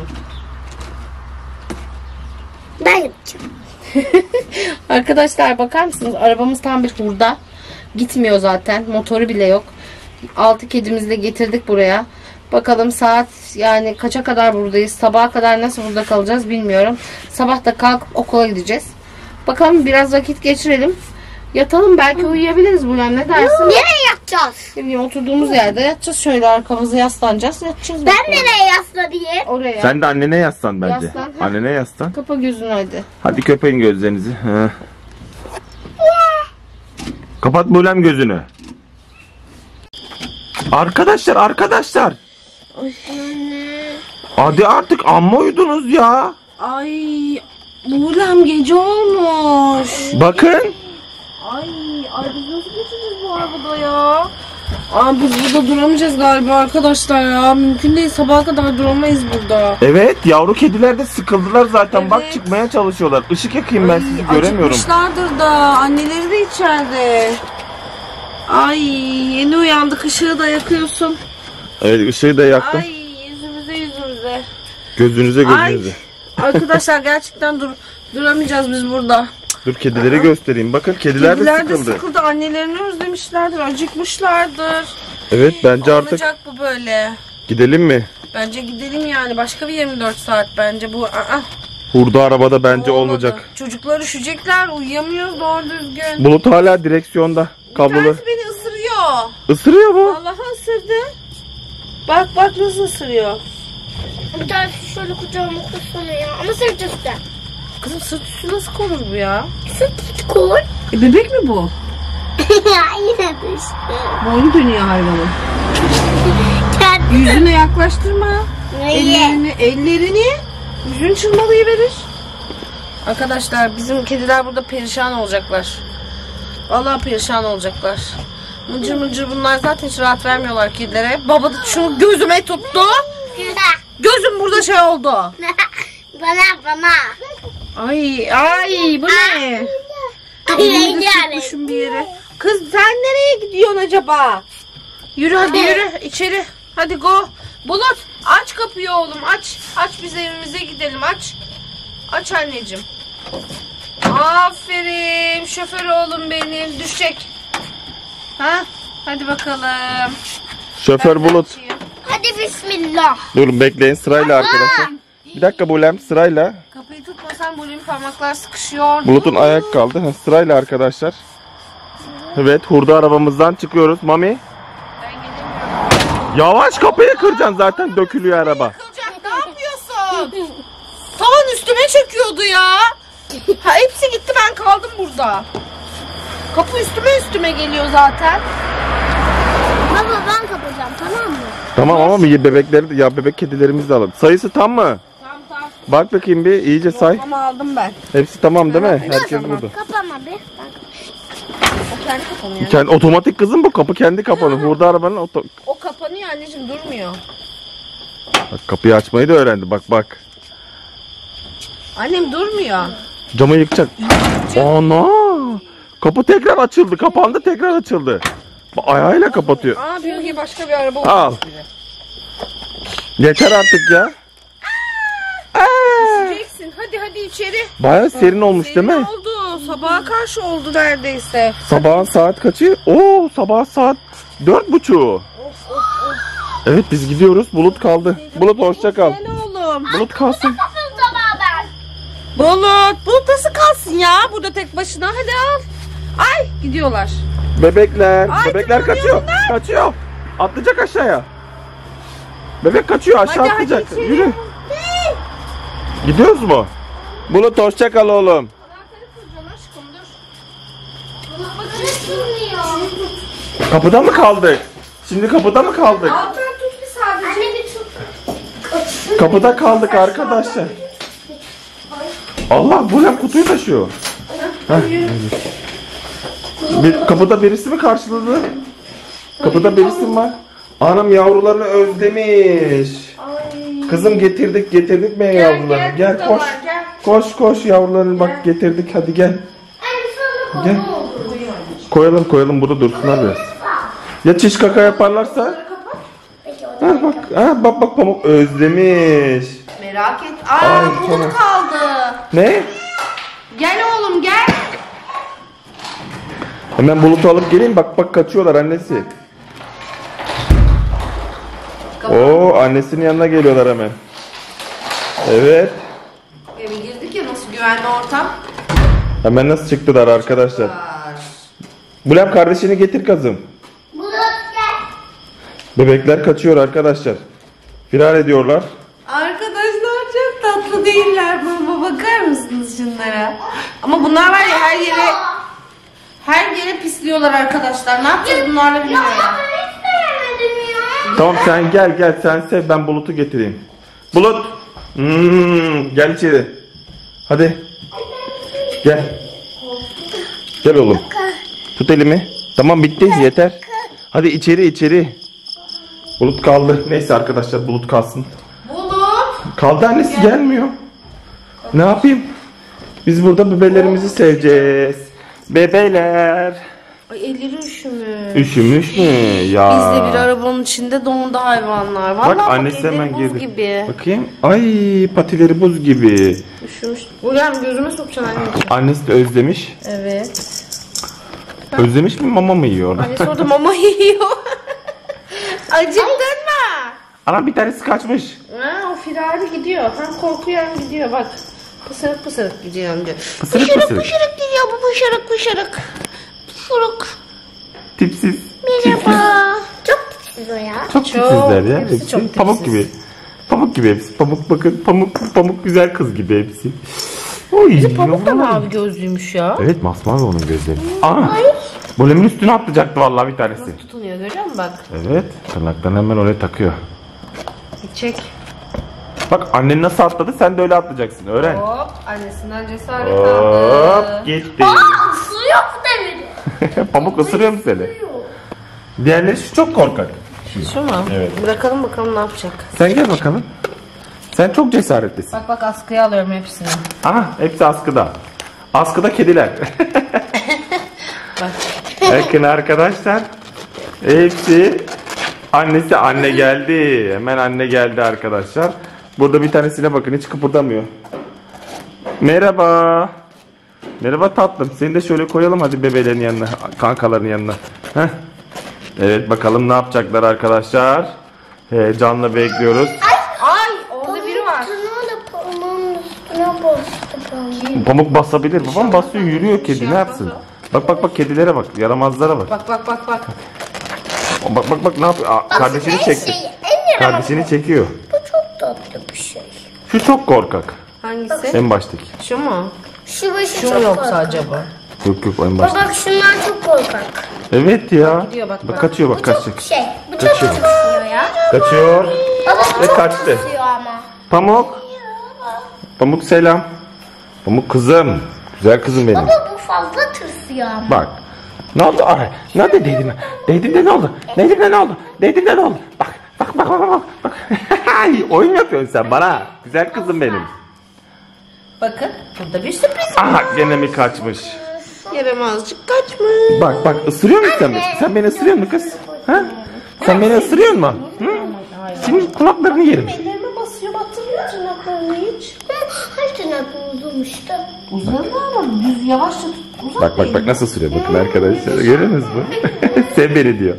Ben yapacağım. Arkadaşlar bakar mısınız? Arabamız tam bir hurda. Gitmiyor zaten. Motoru bile yok. 6 kedimizi de getirdik buraya. Bakalım saat yani kaça kadar buradayız? Sabaha kadar nasıl burada kalacağız bilmiyorum. Sabah da kalkıp okula gideceğiz. Bakalım biraz vakit geçirelim. Yatalım, belki uyuyabiliriz Bulem, ne dersin? Nereye yatacağız? Ne bileyim, oturduğumuz yerde yatacağız, şöyle arkamıza yaslanacağız, yatacağız. Ben bakalım. nereye yaslanayım? Oraya. Sen de annene yaslan bence. Yaslan, ha. Annene yaslan. Kapa gözünü hadi. Hadi köpeğin gözlerinizi. Ha. Kapat Bulem gözünü. Arkadaşlar. Hadi artık, amma uyudunuz ya. Ay Bulem gece olmuş. Bakın. Ay biz nasıl geçeceğiz bu arabada ya? Biz burada duramayacağız galiba arkadaşlar ya. Mümkün değil, sabaha kadar duramayız burada. Evet, yavru kediler de sıkıldılar zaten. Evet. Bak çıkmaya çalışıyorlar. Işık yakayım, ben sizi göremiyorum. Acıkmışlardır da, anneleri de içeride. Ay yeni uyandık, ışığı da yakıyorsun. Evet, ışığı da yaktım. Ay yüzümüze. Gözünüze. Ay arkadaşlar gerçekten duramayacağız biz burada. Dur kedileri göstereyim. Bakın kediler de sıkıldı. Annelerini özlemişlerdir, acıkmışlardır. Evet bence artık Olacak bu böyle. gidelim mi? Bence gidelim yani, başka bir 24 saat bence bu. Hurda arabada bence Olmadı. olmayacak. Çocuklar üşüyecekler, uyuyamıyoruz doğru düzgün. Bulut hala direksiyonda. Kablolu. Bir tanesi beni ısırıyor. Isırıyor mu? Vallahi ısırdı. Bak nasıl ısırıyor. Bir tanesi şöyle kucağıma koşsanıyor ama sırt üstü. Kızım sırt üstü nasıl konur bu ya? Sırt üstü koy. Bebek mi bu? Yine de işte. Boynu dönüyor hayvanın. Kendi Yüzüne yaklaştırma. Neyi? Ellerini. Yüzün çırmalayıverir. Arkadaşlar bizim kediler burada perişan olacaklar. Vallahi perişan olacaklar. Mıncır mıncır bunlar zaten hiç rahat vermiyorlar kedilere. Baba da şunu gözüme tuttu. Gözüm burada şey oldu. Bana. Ay bu ne? Elimi de tutmuşum bir yere. Kız sen nereye gidiyorsun acaba? Yürü hadi yürü içeri. Hadi go. Bulut aç kapıyı oğlum aç. Aç biz evimize gidelim aç. Aç anneciğim. Aferin şoför oğlum benim, düşecek. Ha? Hadi bakalım. Şoför Bulut. Açayım. Hadi bismillah. Durun bekleyin sırayla arkadaşlar. Bir dakika Bulem sırayla. Kapıyı tutmasan Bulut'un parmaklar sıkışıyor. Bulut'un ayak kaldı. Sırayla arkadaşlar. Evet hurda arabamızdan çıkıyoruz. Mami. Ben gelemiyorum. Yavaş kapıyı kıracaksın zaten dökülüyor araba. Kılacak ne yapıyorsun? Tavan üstüme çöküyordu ya. Ha hepsi gitti, ben kaldım burada. Kapı üstüme geliyor zaten. Baba ben kapatacağım, tamam mı? Tamam ama bebekleri ya bebek kedilerimizi de alalım. Sayısı tam mı? Tamam. Bak bakayım bir iyice say. Ama aldım ben. Hepsi tamam değil mi? Evet, Herkes tamam. burada. Kapama bir. O kendi kapanıyor. Kendi otomatik kızım bu kapı kendi kapanıyor. Hurda arabanın O kapanıyor anneciğim, durmuyor. Bak, kapıyı açmayı da öğrendi bak. Annem durmuyor. Camı yıkacak. Ana! Kapı tekrar açıldı. Kapandı tekrar açıldı. Ayağıyla kapatıyor. Aa diyor ki başka bir araba Al. olmuş gibi. Yeter artık ya. Gideceksin. Hadi içeri. Bayağı serin olmuş değil Serin mi? oldu. Sabaha karşı oldu neredeyse. Sabahın saat kaçı? Oo, sabah saat 4:30. Evet biz gidiyoruz. Bulut kaldı. Bulut hoşça kal. Gel oğlum. Bulut kalsın. Kapatın sabah ben. Bulut nasıl kalsın ya burada tek başına? Hadi al. Ay gidiyorlar. Bebekler. Ay, Bebekler tıklanıyor kaçıyor. bunlar. Kaçıyor. Atlayacak aşağıya. Bebek kaçıyor aşağı Hadi atlayacak. içeri. Yürü. Gidiyoruz mu? Bulut hoşça kal oğlum. Kapıda mı kaldık? Şimdi kapıda mı kaldık? Altını tut bir sadece. Anne bir tut. Kapıda kaldık arkadaşlar. Allah bu ne kutuyu taşıyor. Heh. Kapıda birisi mi karşıladı? Kapıda birisi mi var? Anam yavrularını özlemiş. Kızım getirdik mi yavrularını? Gel koş. Koş yavrularını bak getirdik hadi gel. Gel. Koyalım burada dursunlar biraz. Ya çiş kaka yaparlarsa? Bak pamuk özlemiş. Merak et. Ay, Bulut tamam. kaldı. Ne? Gel oğlum gel. Hemen Bulut'u alıp geleyim bak kaçıyorlar annesi. Oo annesinin yanına geliyorlar hemen. Evet. Eve girdik ya, nasıl güvenli ortam. Hemen nasıl çıktılar arkadaşlar. Bulem kardeşini getir kızım. Bulut gel. Bebekler kaçıyor arkadaşlar. Firar ediyorlar. Arkadaşlar çok tatlı değiller baba, bakar mısınız şunlara? Ama bunlar var ya her yere pisliyorlar arkadaşlar. Ne yapacağız bunlarla bilmiyorum. Ben hiç beğenmedim ya. Tamam sen gel sen sev ben Bulut'u getireyim. Bulut. Gel içeri. Hadi. Gel. Gel oğlum. Tut elimi. Tamam bitti yeter. Hadi içeri. Bulut kaldı. Neyse arkadaşlar Bulut kalsın. Bulut. Kaldı annesi gelmiyor. Ne yapayım? Biz burada bebelerimizi seveceğiz. Bebeler. Ay elleri üşümüş. Üşümüş mü ya? Biz de bir arabanın içinde dondu hayvanlar. Vallahi Bak annesi elleri hemen buz girdi. gibi. Bakayım. Ay patileri buz gibi. Üşümüş. Uyan gözüme sokacaksın anneciğim. Annesi de özlemiş. Evet. Özlemiş mi mama mı yiyor? Annesi orada mama yiyor. Acıktın mı? Ana bir tanesi kaçmış. Ha, o firari gidiyor. Hem korkuyor hem gidiyor bak. Pısırık pısırık gidiyor önce. Pısırık Pışırık pısırık. pışırık gidiyor bu pışırık pışırık. Pışırık. Tipsiz. Merhaba. Çok tipsiz o ya. Çok tipsizler ya. hepsi Hepsi. çok tipsiz. Pamuk gibi. Pamuk gibi hepsi. Pamuk bakın. Pamuk güzel kız gibi hepsi. Oy, Pamuk da yavrum. mavi gözlüymüş ya. Evet masmavi onun gözleri. Aa, bolemin üstüne atlayacaktı vallahi bir tanesi. Tutunuyor görüyor musun bak. Evet tırnaklarını hemen oraya takıyor. Çek. Bak annen nasıl atladı sen de öyle atlayacaksın öğren. Hop annesinden cesaret aldı. Hop gitti. Su yok demedi. Pamuk ısırıyor mu seni? Diğerleri şu çok korkak. Şu mu? Evet. Bırakalım bakalım ne yapacak. Sen gel bakalım. Sen çok cesaretlisin. Bak bak askıya alıyorum hepsini. Aha hepsi askıda. Askıda kediler. Bak. Bakın arkadaşlar. Hepsi annesi anne geldi. Hemen anne geldi arkadaşlar. Burada bir tanesine bakın hiç kıpırdamıyor. Merhaba. Merhaba tatlım. Seni de şöyle koyalım hadi bebelerin yanına. Kankaların yanına. Heh. Evet bakalım ne yapacaklar arkadaşlar. Heyecanla bekliyoruz. Ay orada biri var. Tırnağı da parmağımın üstüne bastı parmağım. Pamuk basabilir. Babam basıyor yürüyor kedi ne yapsın? Bak kedilere bak. Yaramazlara bak. Bak. Bak ne yapıyor? Aa, kardeşini çekti. Kardeşini çekiyor. Bu çok tatlı bir şey. Şu çok korkak. Hangisi? En baştaki. Şu mu? Şu başı Şu çok mu yoksa korkak. acaba? Yok en baştaki. Bak şunlar çok korkak. Evet ya. gidiyor, bak. Bak kaçıyor bak Bu kaçacak. çok şey. Bu çok Kaçıyor. tırsıyor ya. Kaçıyor. Baba bu Ve çok kaçtı. tırsıyor ama. Pamuk. Pamuk selam. Pamuk kızım. Güzel kızım benim. Baba bu fazla tırsıyor ama. Bak. Ne oldu? Ay, ne oldu değdim? Değdim de ne oldu? Değdim de ne oldu? Değdim de ne oldu? Bak. Ay, oyun yapıyorsun sen bana. Güzel kızım benim. Bakın burada bir sürpriz. Aha gene mi kaçmış? Yaramazcık kaçmış. Bak ısırıyor musun sen beni? Sen beni ısırıyor musun kız? Ha? Sen beni ısırıyor musun? Hı? Senin kulaklarını yerim. Ellerime basıyor batırıyor tırnaklarını hiç. Her tırnaklı uzunmuştu. Uzadı ama düz yavaşça tut. Uzat Bak nasıl ısırıyor bakın arkadaşlar. Görüyorsunuz mu? Sen beni diyor.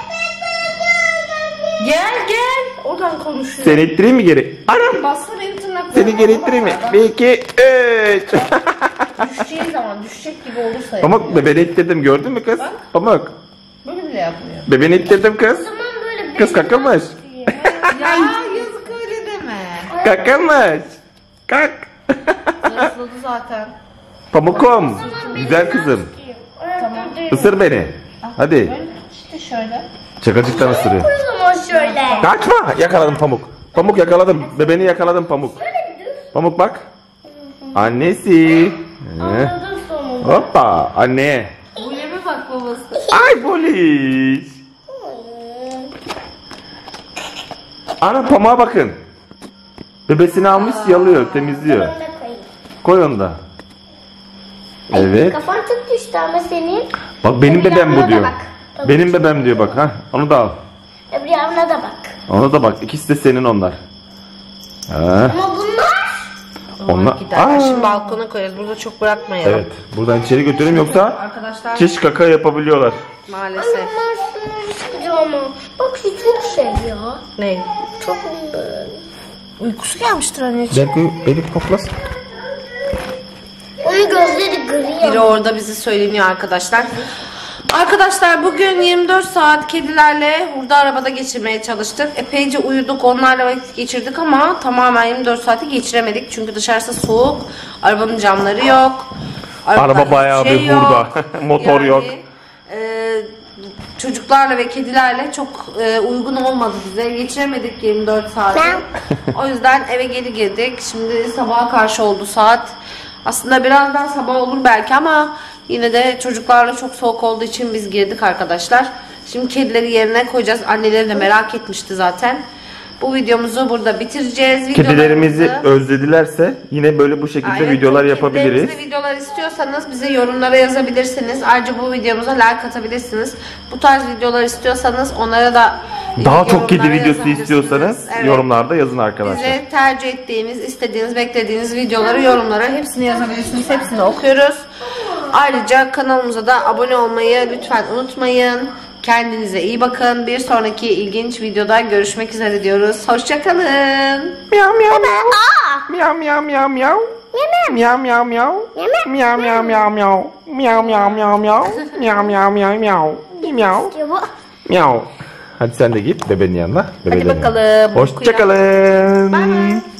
Gel. Oradan konuşuyor. Seni ittireyim mi geri? Anam. Bastı benim tırnaklarımı. Seni geri ittireyim mi? 1, 2, 3. Düşeceği zaman düşecek gibi olursa. Pamuk bebeğini ittirdim gördün mü kız? Pamuk. Böyle bile yapmıyor. Bebeğini ittirdim kız. Zaman böyle Kız kakılmış. Ya yazık öyle deme. Kakılmış. Kalk. Zırhladı zaten. Pamukum. Güzel kızım. Tamam. Isır beni. Hadi. Böyle işte şöyle. Çakacıktan ısırıyor. o zaman şöyle. Kaçma. Yakaladım Pamuk. Pamuk yakaladım. Bebeğini yakaladım Pamuk. Pamuk bak. Annesi. Anladın sonunda. Hoppa. Anne. Bu yeme bak babası. Ay polis. Ana pamuğa bakın. Bebesini almış yalıyor, temizliyor. Ben de koyayım. Koy onu da. Evet. Kafan çok düştü ama senin. Bak benim Öbür bebem bu yanına da diyor. bak. Benim bebem diyor bak ha. Onu da al. Öbür yanına da bak. Ona da bak. İkisi de senin onlar. Ha. Ama bunlar. Onlar. Gider. Aa. Şimdi balkona koyarız. Burada çok bırakmayalım. Evet. Buradan içeri götürelim yoksa Arkadaşlar çiş kaka yapabiliyorlar. maalesef. Ben şunları sıkacağım ama. Bak şu çok şey ya. Ne? Çok Uykusu gelmiştir anneciğim. Belki beni koklasın. onun gözleri gri Biri ama. orada bizi söyleniyor arkadaşlar. Arkadaşlar bugün 24 saat kedilerle burada arabada geçirmeye çalıştık. Epeyce uyuduk, onlarla vakit geçirdik ama tamamen 24 saati geçiremedik. Çünkü dışarısı soğuk, arabanın camları yok. Arabada Araba hiçbir bayağı bir yok. burada. Motor yok. Çocuklarla ve kedilerle çok uygun olmadı bize. Geçiremedik 24 saati. O yüzden eve geri girdik. Şimdi sabaha karşı oldu saat. Aslında birazdan sabah olur belki ama yine de çocuklarla çok soğuk olduğu için biz girdik arkadaşlar. Şimdi kedileri yerine koyacağız. Anneleri de merak etmişti zaten. bu videomuzu burada bitireceğiz. Kedilerimizi özledilerse yine böyle bu şekilde Aynen, videolar çok yapabiliriz. kedilerimizle videolar istiyorsanız bize yorumlara yazabilirsiniz. Ayrıca bu videomuza like atabilirsiniz. Bu tarz videolar istiyorsanız onlara da Daha çok yorumlara kedi videosu yazabilirsiniz. istiyorsanız Evet. yorumlarda yazın arkadaşlar. Bize tercih ettiğiniz, istediğiniz, beklediğiniz videoları yorumlara hepsini yazabilirsiniz. Hepsini okuyoruz. Ayrıca kanalımıza da abone olmayı lütfen unutmayın. Kendinize iyi bakın. Bir sonraki ilginç videoda görüşmek üzere diyoruz. Hoşçakalın. Miyav miyav miyav. Miyav miyav miyav miyav. Miyav miyav miyav. Miyav miyav miyav miyav. Miyav miyav miyav miyav. Miyav miyav miyav miyav. Miyav. Miyav. Hadi sen de git bebeğin yanına. Hadi bakalım. Hoşçakalın. Bye bye.